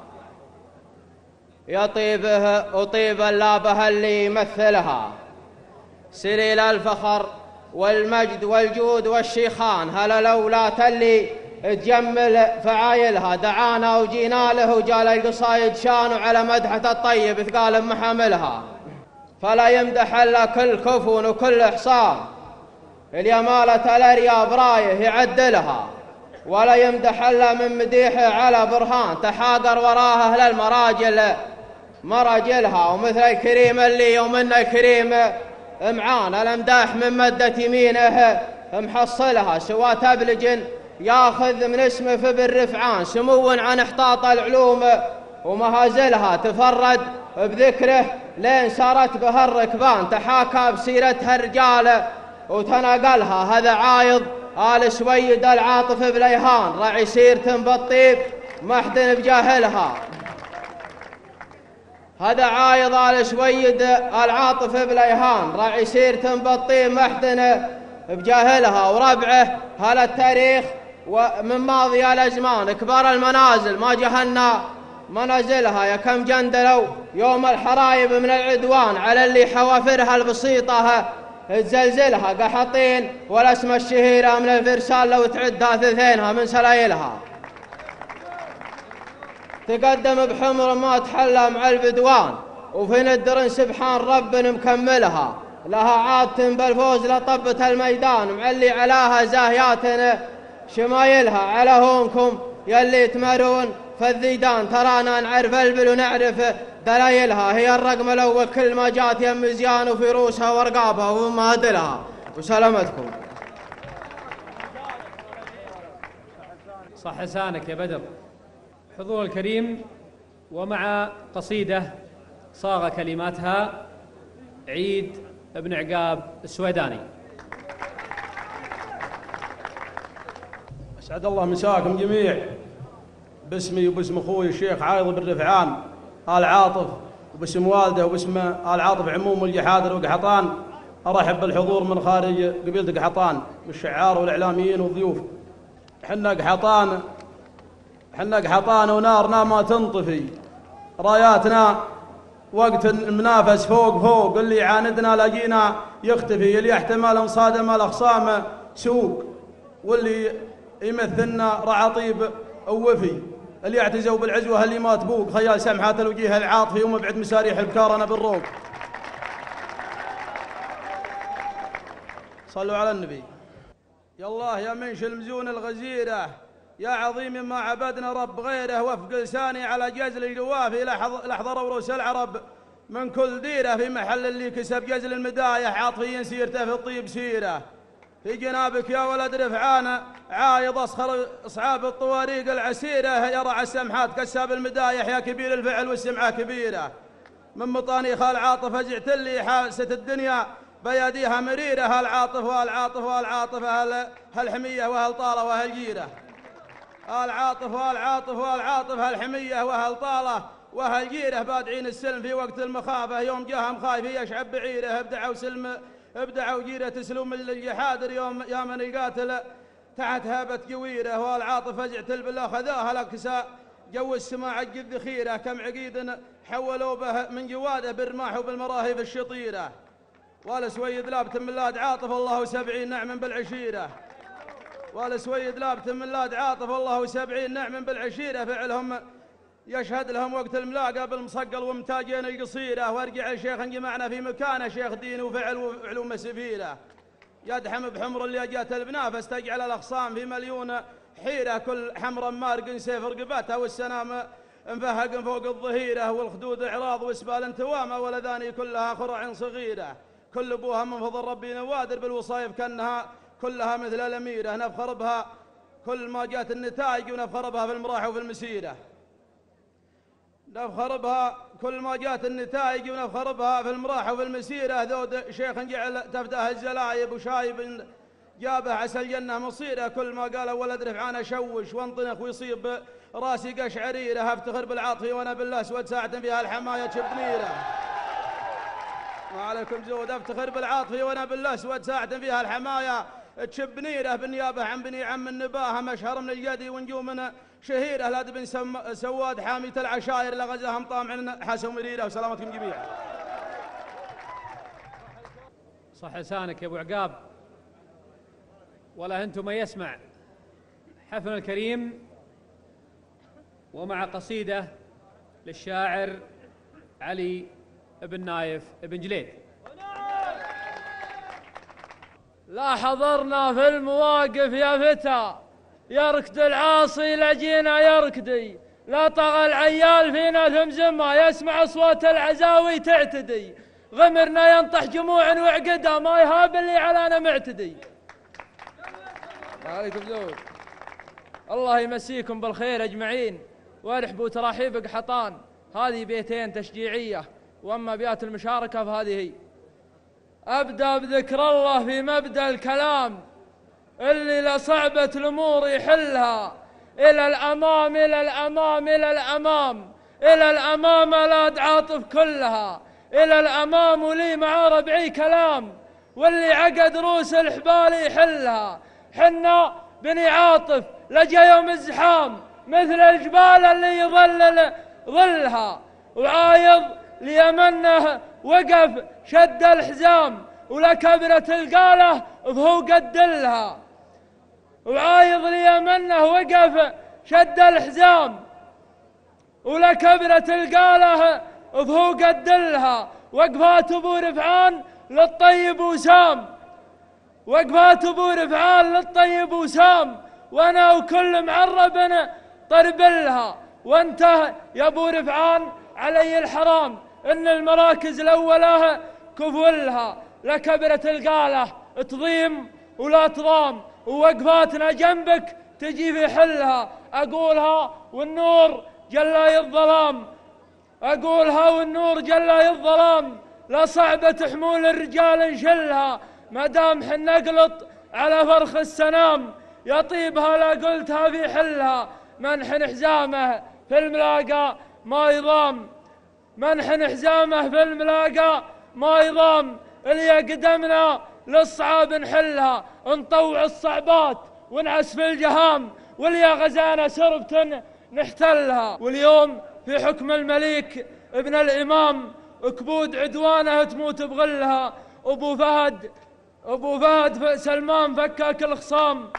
يا طيبه وطيب اللابه اللي يمثلها، سريل الفخر والمجد والجود والشيخان، هلا لولا اللي تجمل فعايلها، دعانا وجينا له وجال القصايد شانوا على مدحة الطيب ثقال محاملها، فلا يمدح الا كل كفون وكل حصان، اليمالة الارياب رايه يعدلها، ولا يمدح الا من مديحه على برهان، تحاقر وراها اهل المراجل مراجلها، ومثل الكريم اللي يومنا الكريم معان، الامداح من مدة يمينه محصلها، سوى تبلج ياخذ من اسمه في بالرفعان، سمو عن احطاط العلوم ومهازلها، تفرد بذكره لين صارت به الركبان، تحاكى بسيرتها الرجال وتناقلها، هذا عايض آل سويد العاطف بليهان، راعي سيرة بالطيب محدن بجاهلها، هذا عايض آل سويد العاطف بليهان، راعي سيرة بالطيب محدن بجاهلها، وربعه هذا التاريخ ومن ماضي الأزمان، كبار المنازل ما جهلنا منازلها، يا كم جندلوا يوم الحرايب من العدوان، على اللي حوافرها البسيطة تزلزلها، قحطين والاسم الشهيرة من الفرسان لو تعدها ثلثينها من سلايلها، تقدم بحمر ما تحلى مع البدوان، وفي ندر سبحان رب مكملها، لها عادة بالفوز لطبة الميدان، معلي علاها زاهيات شمايلها، على هونكم يلي تمرون في الذيدان، ترانا نعرف البل ونعرف دلايلها، هي الرقم الأول كل ما جات يم مزيان، وفي روسها ورقابها ومهدلها، وسلامتكم. صح لسانك يا بدر. حضور الكريم، ومع قصيدة صاغ كلماتها عيد ابن عقاب السويداني. أسعد الله مساكم جميع، باسمي وباسم أخوي الشيخ عايض بن رفعان آل عاطف، وباسم والده وباسم آل عاطف عموم الجحادر وقحطان، أرحب بالحضور من خارج قبيلة قحطان، بالشعار والإعلاميين والضيوف. حنا قحطان حنا قحطان ونارنا ما تنطفي، راياتنا وقت المنافس فوق فوق، اللي يعاندنا لاقينا يختفي، اللي يحتمل انصادم الأخصام سوق، واللي يمثلنا رعاطيب ووفي، اللي يعتزوا بالعزوة اللي ما تبوق، خيال سمحات الوجيه العاطفي ومبعد مساريح البكارنا بالروق. صلوا على النبي. يا الله يا منش المزون الغزيرة، يا عظيم ما عبدنا رب غيره، وفق لساني على جزل الجوافي، لحظة روس العرب من كل ديرة، في محل اللي كسب جزل المدايح، عاطفيا سيرته في الطيب سيرة، في جنابك يا ولد رفعان عايض أصخر أصحاب الطواريق العسيرة، يرعى السمحات كساب المدايح، يا كبير الفعل والسمعة كبيرة، من مطانيخ العاطف أزعت اللي حاسة الدنيا بياديها مريرة، هالعاطف والعاطف والعاطف هالحمية وهالطالة وهالجيرة، العاطف والعاطف والعاطف هالحمية وهالطالة وهالجيرة، بادعين السلم في وقت المخافة، يوم جاهم خايف يشعب بعيره، ابدعوا سلم ابدعوا جيرة تسلم الجحادر، يوم يا من يقاتل تحت هابة قويره، والعاطف فزعت البلا خذاها الاكساء جو السماع الجذ ذخيره، كم عقيد حولوا به من جواده بالرماح وبالمراهب الشطيره، والسويد لابت من لاد عاطف الله سبعين نعم بالعشيره، والسويد لابت من لاد عاطف الله سبعين نعم بالعشيره، فعلهم يشهد لهم وقت الملاقى بالمصقل ومتاجين القصيره، وارجع الشيخ انجمعنا في مكانه، شيخ دين وفعل وعلوم سفيره، يدحم بحمر اللي جات البنافس، تجعل الاخصام في مليون حيره، كل حمر مارق سيف رقبتها، والسنام انفهق فوق الظهيره، والخدود اعراض واسبال انتوامه، والاذاني كلها خرع صغيره، كل ابوها من فضل ربي نوادر بالوصايف، كانها كلها مثل الاميره، نفخر بها كل ما جات النتائج، ونفخر بها في المراح وفي المسيره، نفخر بها كل ما جات النتائج، ونفخر بها في المراح وفي المسيره، ذود شيخ جعل تفتح الزلايب، وشايب جابه عسى الجنة مصيره، كل ما قال ولد رفعان أشوش وانطنخ ويصيب راسي قشعريره، افتخر بالعاطفي وانا بالاسود ساعة فيها الحماية شبنيره. ما عليكم زود، افتخر بالعاطفي وانا بالاسود ساعة فيها الحماية تشبنيره، بالنيابة عن بني عم النباهة مشهر من الجدي ونجوم شهيره، لاد بن سواد حامية العشاير لغزهم طامع حسن مريره، وسلامتكم جميعا. صح لسانك يا ابو عقاب. ولا انتم ما يسمع حفل الكريم ومع قصيدة للشاعر علي بن نايف بن جليد. لا حضرنا في المواقف يا فتى، يركض العاصي لجينا يركضي، لا طغى العيال فينا ثمزمه، يسمع اصوات العزاوي تعتدي، غمرنا ينطح جموع وعقدها، ما يهاب اللي علينا معتدي. عليكم زود. الله يمسيكم بالخير اجمعين، وارحبوا تراحيب قحطان، هذه بيتين تشجيعيه، واما بيات المشاركه فهذه هي. ابدا بذكر الله في مبدا الكلام، اللي لصعبه الامور يحلها، الى الامام الى الامام الى الامام الى الامام الاد عاطف كلها، الى الامام ولي مع ربعي كلام، واللي عقد روس الحبال يحلها. حنا بني عاطف لجا يوم الزحام، مثل الجبال اللي يظلل ظلها، وعايض ليمنه وقف شد الحزام، ولكبرة القاله فهو قدلها. وعايض ليمنه وقف شد الحزام، ولكبرة القاله فهو قدلها. وقفات ابو رفعان للطيب وسام، وقفات ابو رفعان للطيب وسام، وانا وكل معرب طربلها. وانت يا ابو رفعان علي الحرام، ان المراكز الاولى كفولها، لكبرة القاله تضيم ولا تضام، ووقفاتنا جنبك تجي في حلها. اقولها والنور جلاي الظلام، اقولها والنور جلاي الظلام، لا صعبة حمول الرجال نشلها، ما دام حنا قلط على فرخ السنام، يطيبها لا قلتها في حلها. منحن حزامه في الملاقى ما يضام، منحن حزامه في الملاقى ما يضام، اللي قدمنا للصعاب نحلها، نطوع الصعبات ونعس في الجهام، واللي غزانا سربة نحتلها. واليوم في حكم المليك ابن الإمام، كبود عدوانه تموت بغلها. أبو فهد أبو فهد سلمان فكاك الخصام،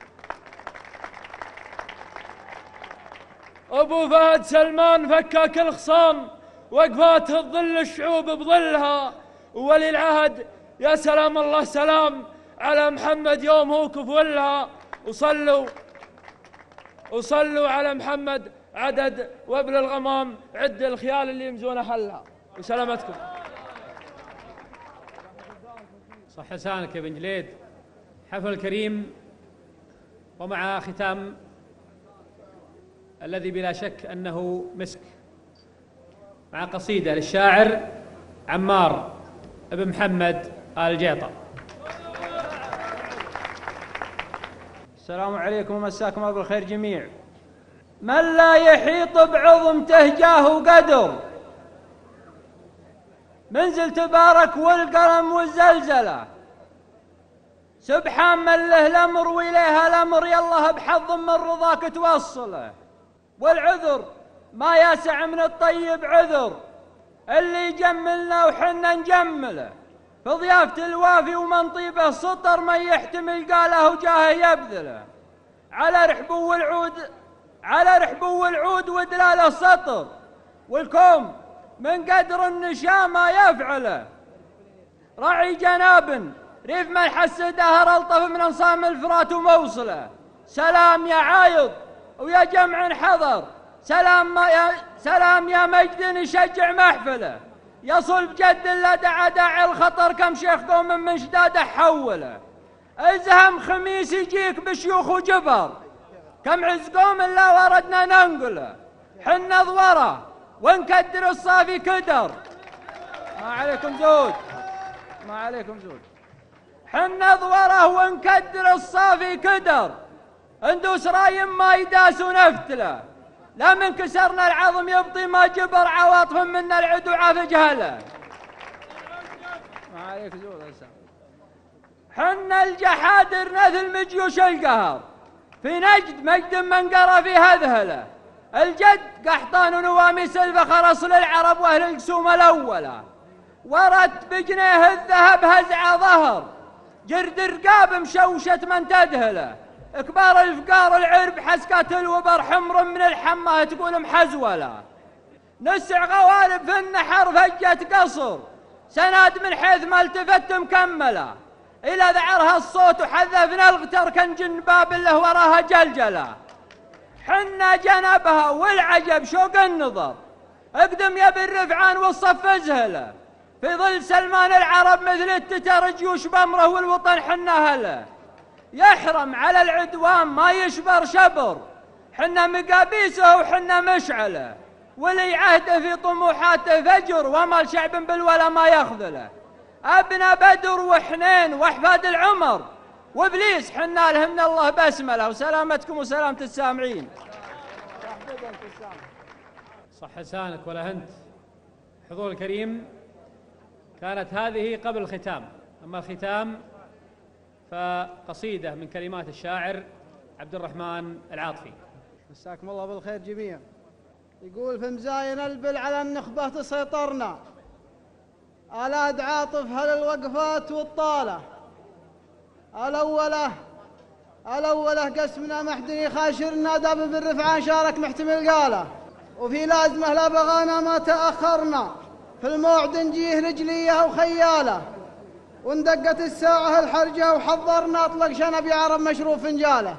أبو فهد سلمان فكاك الخصام، وقفات تظل الشعوب بظلها. ولي العهد يا سلام الله سلام على محمد يوم هو كفولها. وصلوا وصلوا على محمد عدد وابل الغمام، عد الخيال اللي يمزون حلها. وسلامتكم. صح لسانك يا بن جليد. حفل كريم ومع ختام الذي بلا شك أنه مسك، مع قصيدة للشاعر عمار بن محمد آل جيطة. السلام عليكم ومساكم الله بالخير جميع. من لا يحيط بعظمته جاه وقدر، منزل تبارك والقلم والزلزلة، سبحان من له الأمر وإليها الأمر، يالله بحظ من رضاك توصله. والعذر ما ياسع من الطيب عذر، اللي يجملنا وحنا نجمله، في ضيافة الوافي ومن طيبه سطر، من يحتمل قاله وجاهه يبذله. على رحبو العود على رحبو العود ودلاله سطر، والكوم من قدر النشا ما يفعله. رعي جناب ريف من حس دهر الطف من انصام الفرات وموصله. سلام يا عايض ويا جمع حضر، سلام يا سلام يا مجد يشجع محفله. يصل بجد لدى عداعي الخطر، كم شيخ قوم من شداده حوله. ازهم خميس يجيك بشيوخ وجبر، كم عز قوم لا وردنا ننقله. حنا ضوره ونكدر الصافي كدر. ما عليكم زود ما عليكم زود. حنا ضوره ونكدر الصافي كدر، اندوس رايم ما يداس ونفتله، لا من كسرنا العظم يبطي ما جبر عواطف منا العدو عافج هله. ما عليك زود هسه. حنا الجحادر نثل مجيوش القهر، في نجد مجد من قرى في هذهله، الجد قحطان ونواميس الفخر اصل العرب واهل القسوم الاولى، ورت بجنيه الذهب هزع ظهر، جرد رقاب مشوشة من تدهله، كبار الفقار العرب حسكات الوبر حمر من الحماه تقول محزوله، نسع غوالب في النحر فجت قصر، سناد من حيث ما التفت مكمله، إلى ذعرها الصوت وحذفنا الغتر كان جن باب له وراها جلجله، حنا جنبها والعجب شوق النظر، اقدم يا بالرفعان والصف ازهله، في ظل سلمان العرب مثل التتر جيوش بمره والوطن حنا هله، يحرم على العدوان ما يشبر شبر، حنا مقابيسه وحنا مشعله، ولي عهده في طموحاته فجر، ومال شعب بالولا ما يخذله، ابنا بدر وحنين واحفاد العمر وابليس حنا لهم الله بسمله، وسلامتكم وسلامه السامعين. صح لسانك ولا هنت. حضور الكريم، كانت هذه قبل الختام، اما الختام فقصيده من كلمات الشاعر عبد الرحمن العاطفي. مساكم الله بالخير جميعا. يقول في مزاين البل على النخبه تسيطرنا، آلاد عاطف هل الوقفات والطالة، الأولة الأولة قسمنا محدني خاشرنا، داب بالرفعان شارك محتمل قاله، وفي لازمه لا بغانا ما تأخرنا، في الموعد نجيه رجليه وخياله، واندقت الساعة الحرجة وحضرنا اطلق شنب عرب مشروب فنجاله.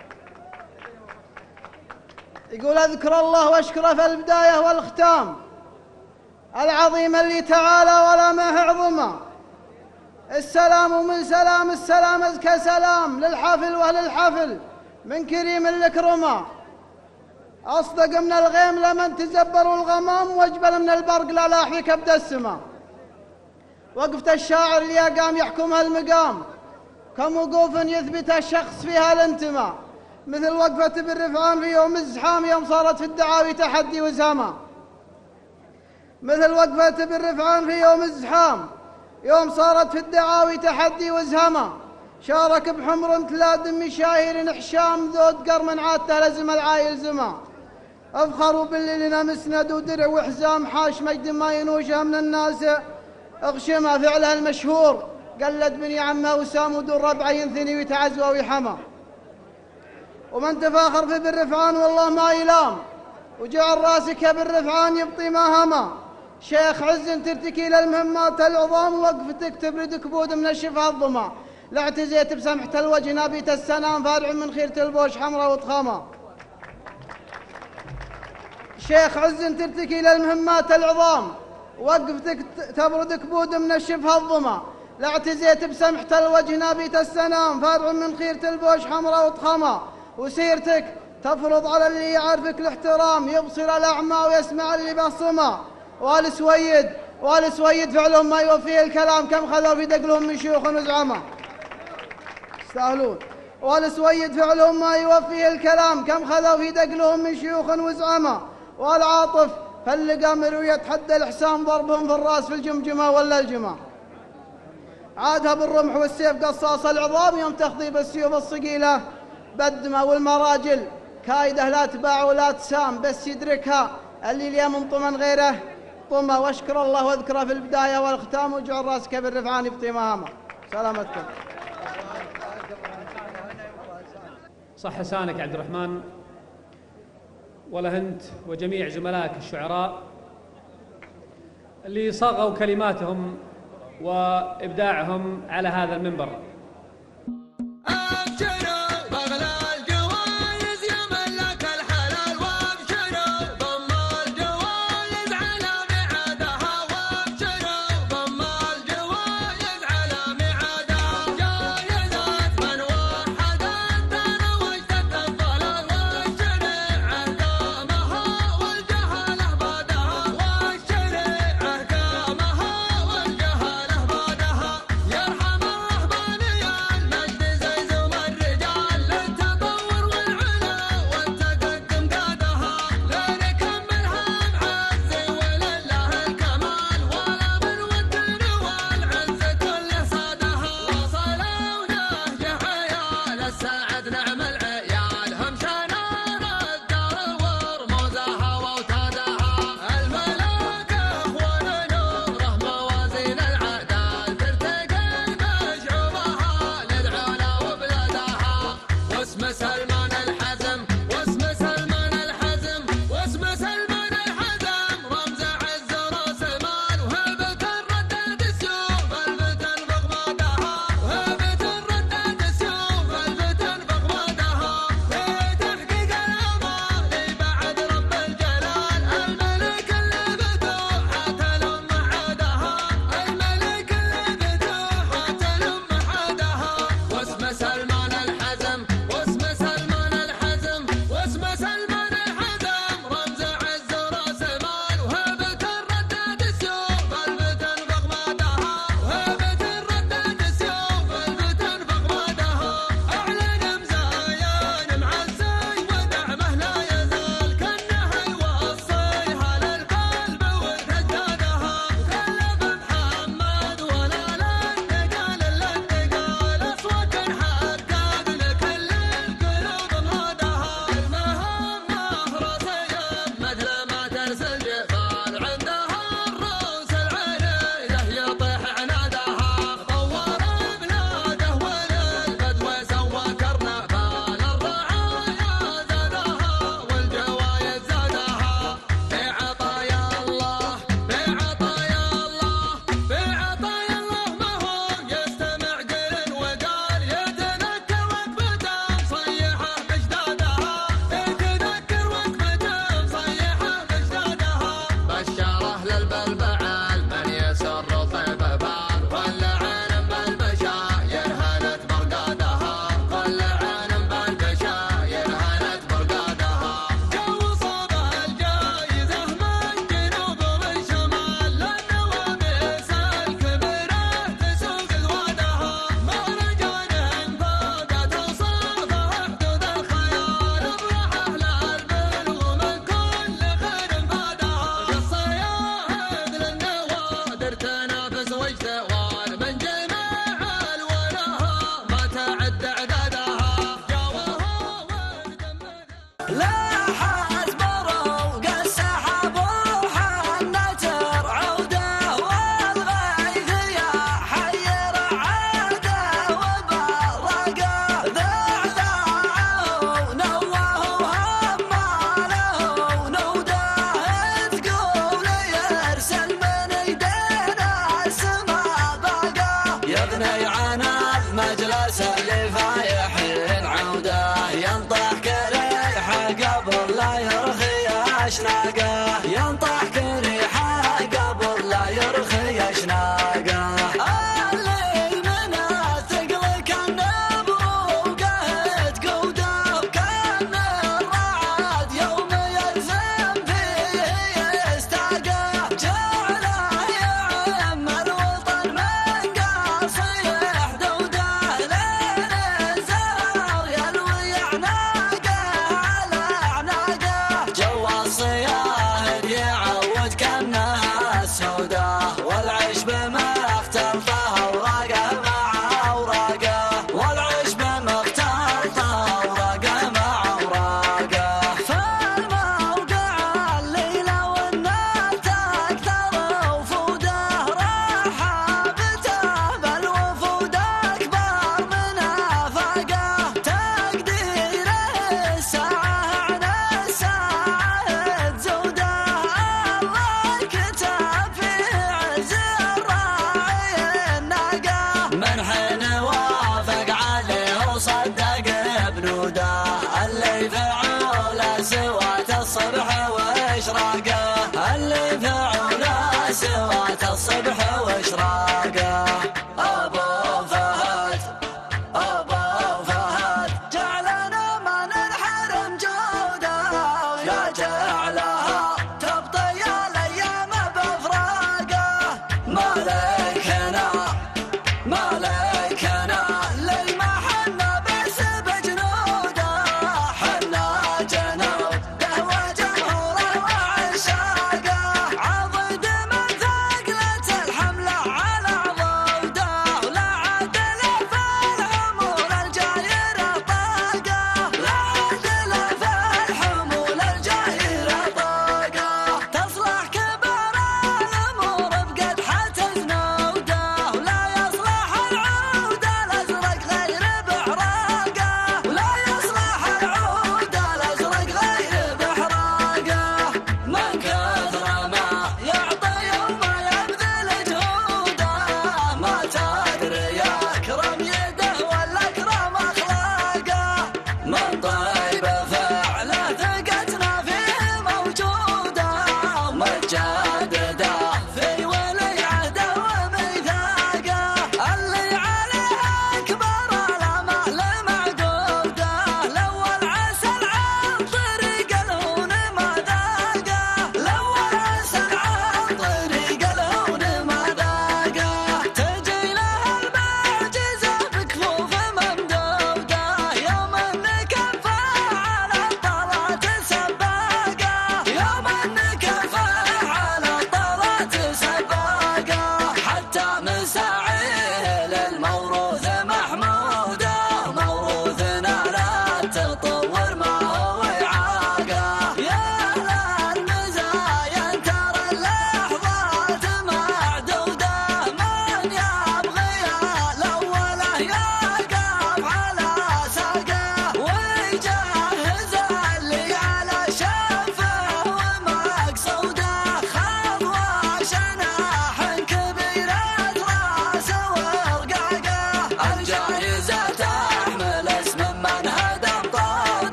يقول اذكر الله واشكره في البداية والختام، العظيم اللي تعالى ولا ما عظمه، السلام ومن سلام السلام ازكى سلام، للحافل واهل الحفل من كريم الكرمه، اصدق من الغيم لمن تزبروا الغمام، واجبل من البرق لا لاح في كبد السما. وقفة الشاعر اللي قام يحكمها المقام، كوقوف يثبت الشخص فيها الانتماء، مثل وقفة بالرفعان في يوم الزحام، يوم صارت في الدعاوي تحدي وزهمه، مثل وقفة بالرفعان في يوم الزحام، يوم صارت في الدعاوي تحدي وزهمه، شارك بحمر تلادم مشاهير حشام، ذود قرم عادته لزم العايل زما، افخروا باللي لنا مسند ودرع وحزام، حاش مجد ما ينوشها من الناس اغشمه، فعلها المشهور قلد بني عمه وسام، ودور ربعه ينثني ويتعزوى ويحمى، ومن تفاخر في بالرفعان والله ما يلام، وجعل راسك بالرفعان يبطي ما هما، شيخ عز ترتكي للمهمات العظام، وقفتك تبرد كبود من الشفا الظما، لاعتزيت بسمحة الوجه نبيت السنام، فارع من خيرة البوش حمراء وطخامة. شيخ عز ترتكي للمهمات العظام، وقفتك تبرد كبود من الشفا الظما، لاعتزيت بسمحة الوجه نبيت السنام، فارع من خيرة البوش حمراء وطخامة، وسيرتك تفرض على اللي يعرفك الاحترام، يبصر الأعمى ويسمع اللي بصمه، وآل سويد وآل سويد فعلهم ما يوفيه الكلام، كم خذوا في دقلهم من شيوخ وزعماء يستاهلون، وآل سويد فعلهم ما يوفيه الكلام، كم خذوا في دقلهم من شيوخ وزعماء، وآل عاطف فاللقى مروي يتحدى الحسام، ضربهم في الراس في الجمجمة ولا الجمع، عادها بالرمح والسيف قصاص العظام، يوم تخضيب السيوف الصقيلة بالدمى، والمراجل كايده لا تباع ولا تسام، بس يدركها اللي ليه من طمن غيره طمه، واشكر الله واذكره في البدايه والختام، واجعل راسك بالرفعان يبطي مهامه. سلامتكم. صح لسانك عبد الرحمن ولا هنت، وجميع زملائك الشعراء اللي صاغوا كلماتهم وابداعهم على هذا المنبر. يرحم رهبان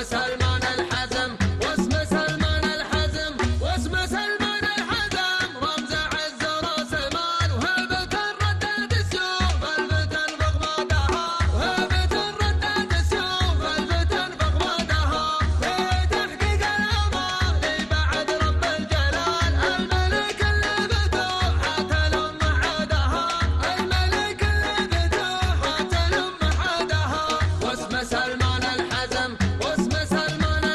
سلمان الحزم واسم سلمان الحزم واسم سلمان الحزم رمز عز راس المال وهيبة الرداد السيوف الفتن بغمادها وهيبة الرداد السيوف الفتن بغمادها في تحقيق الامال بعد رب الجلال الملك اللي فتوحات الام عادها الملك اللي فتوحات الام عادها واسم سلمان الحزم واسم سلمان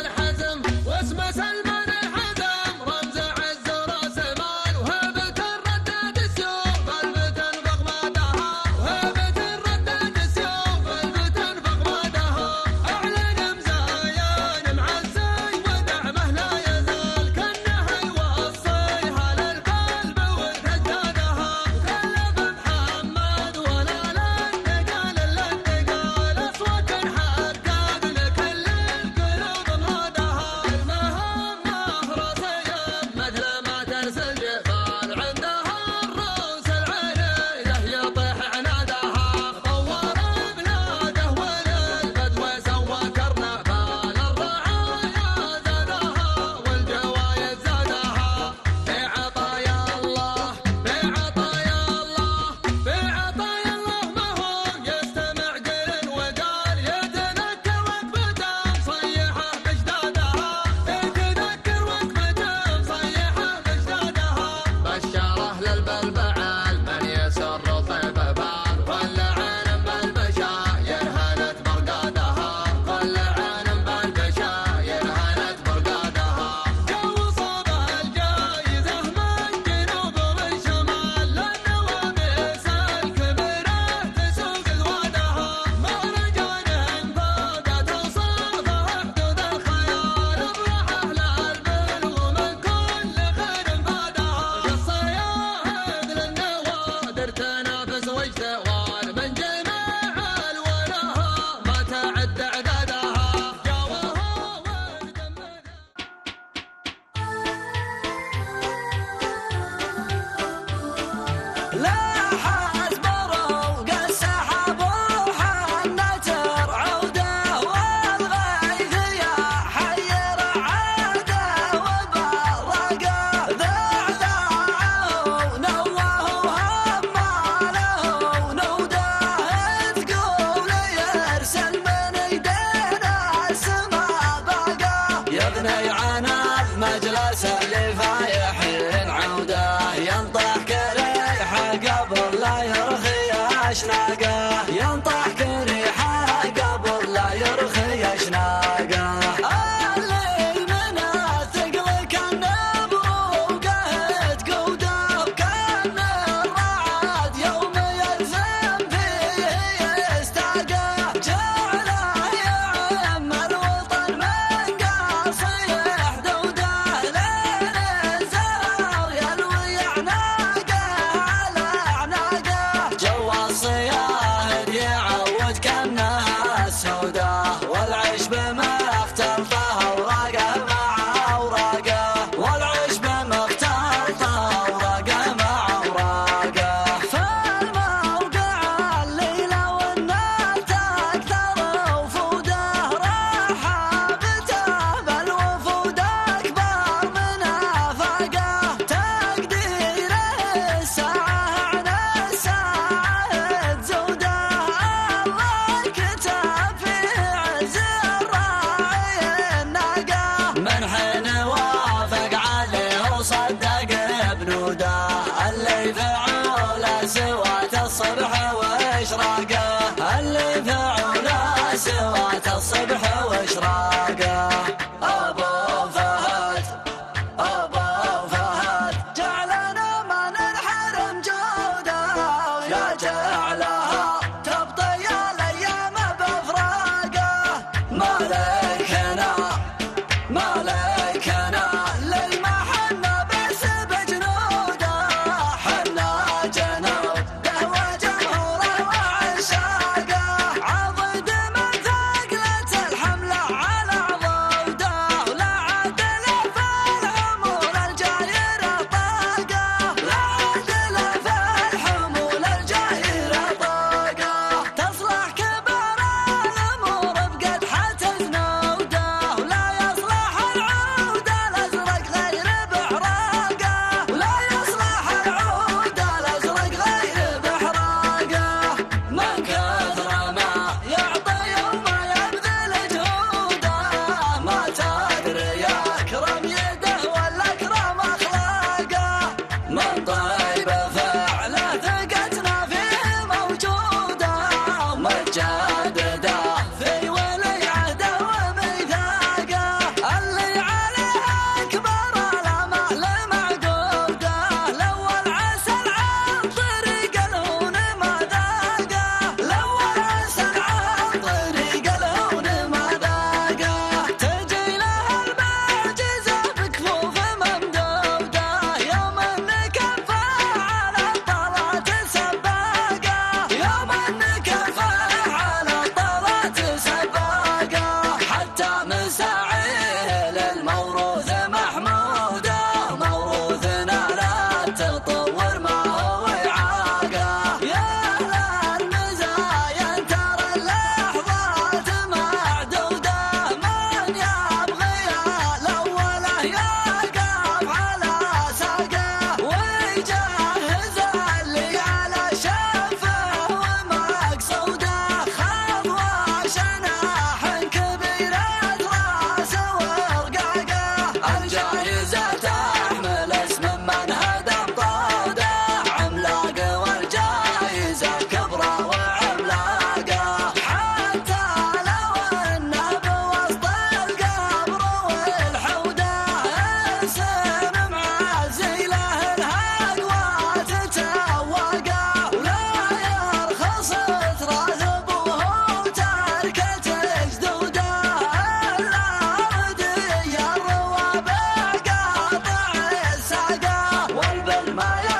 ما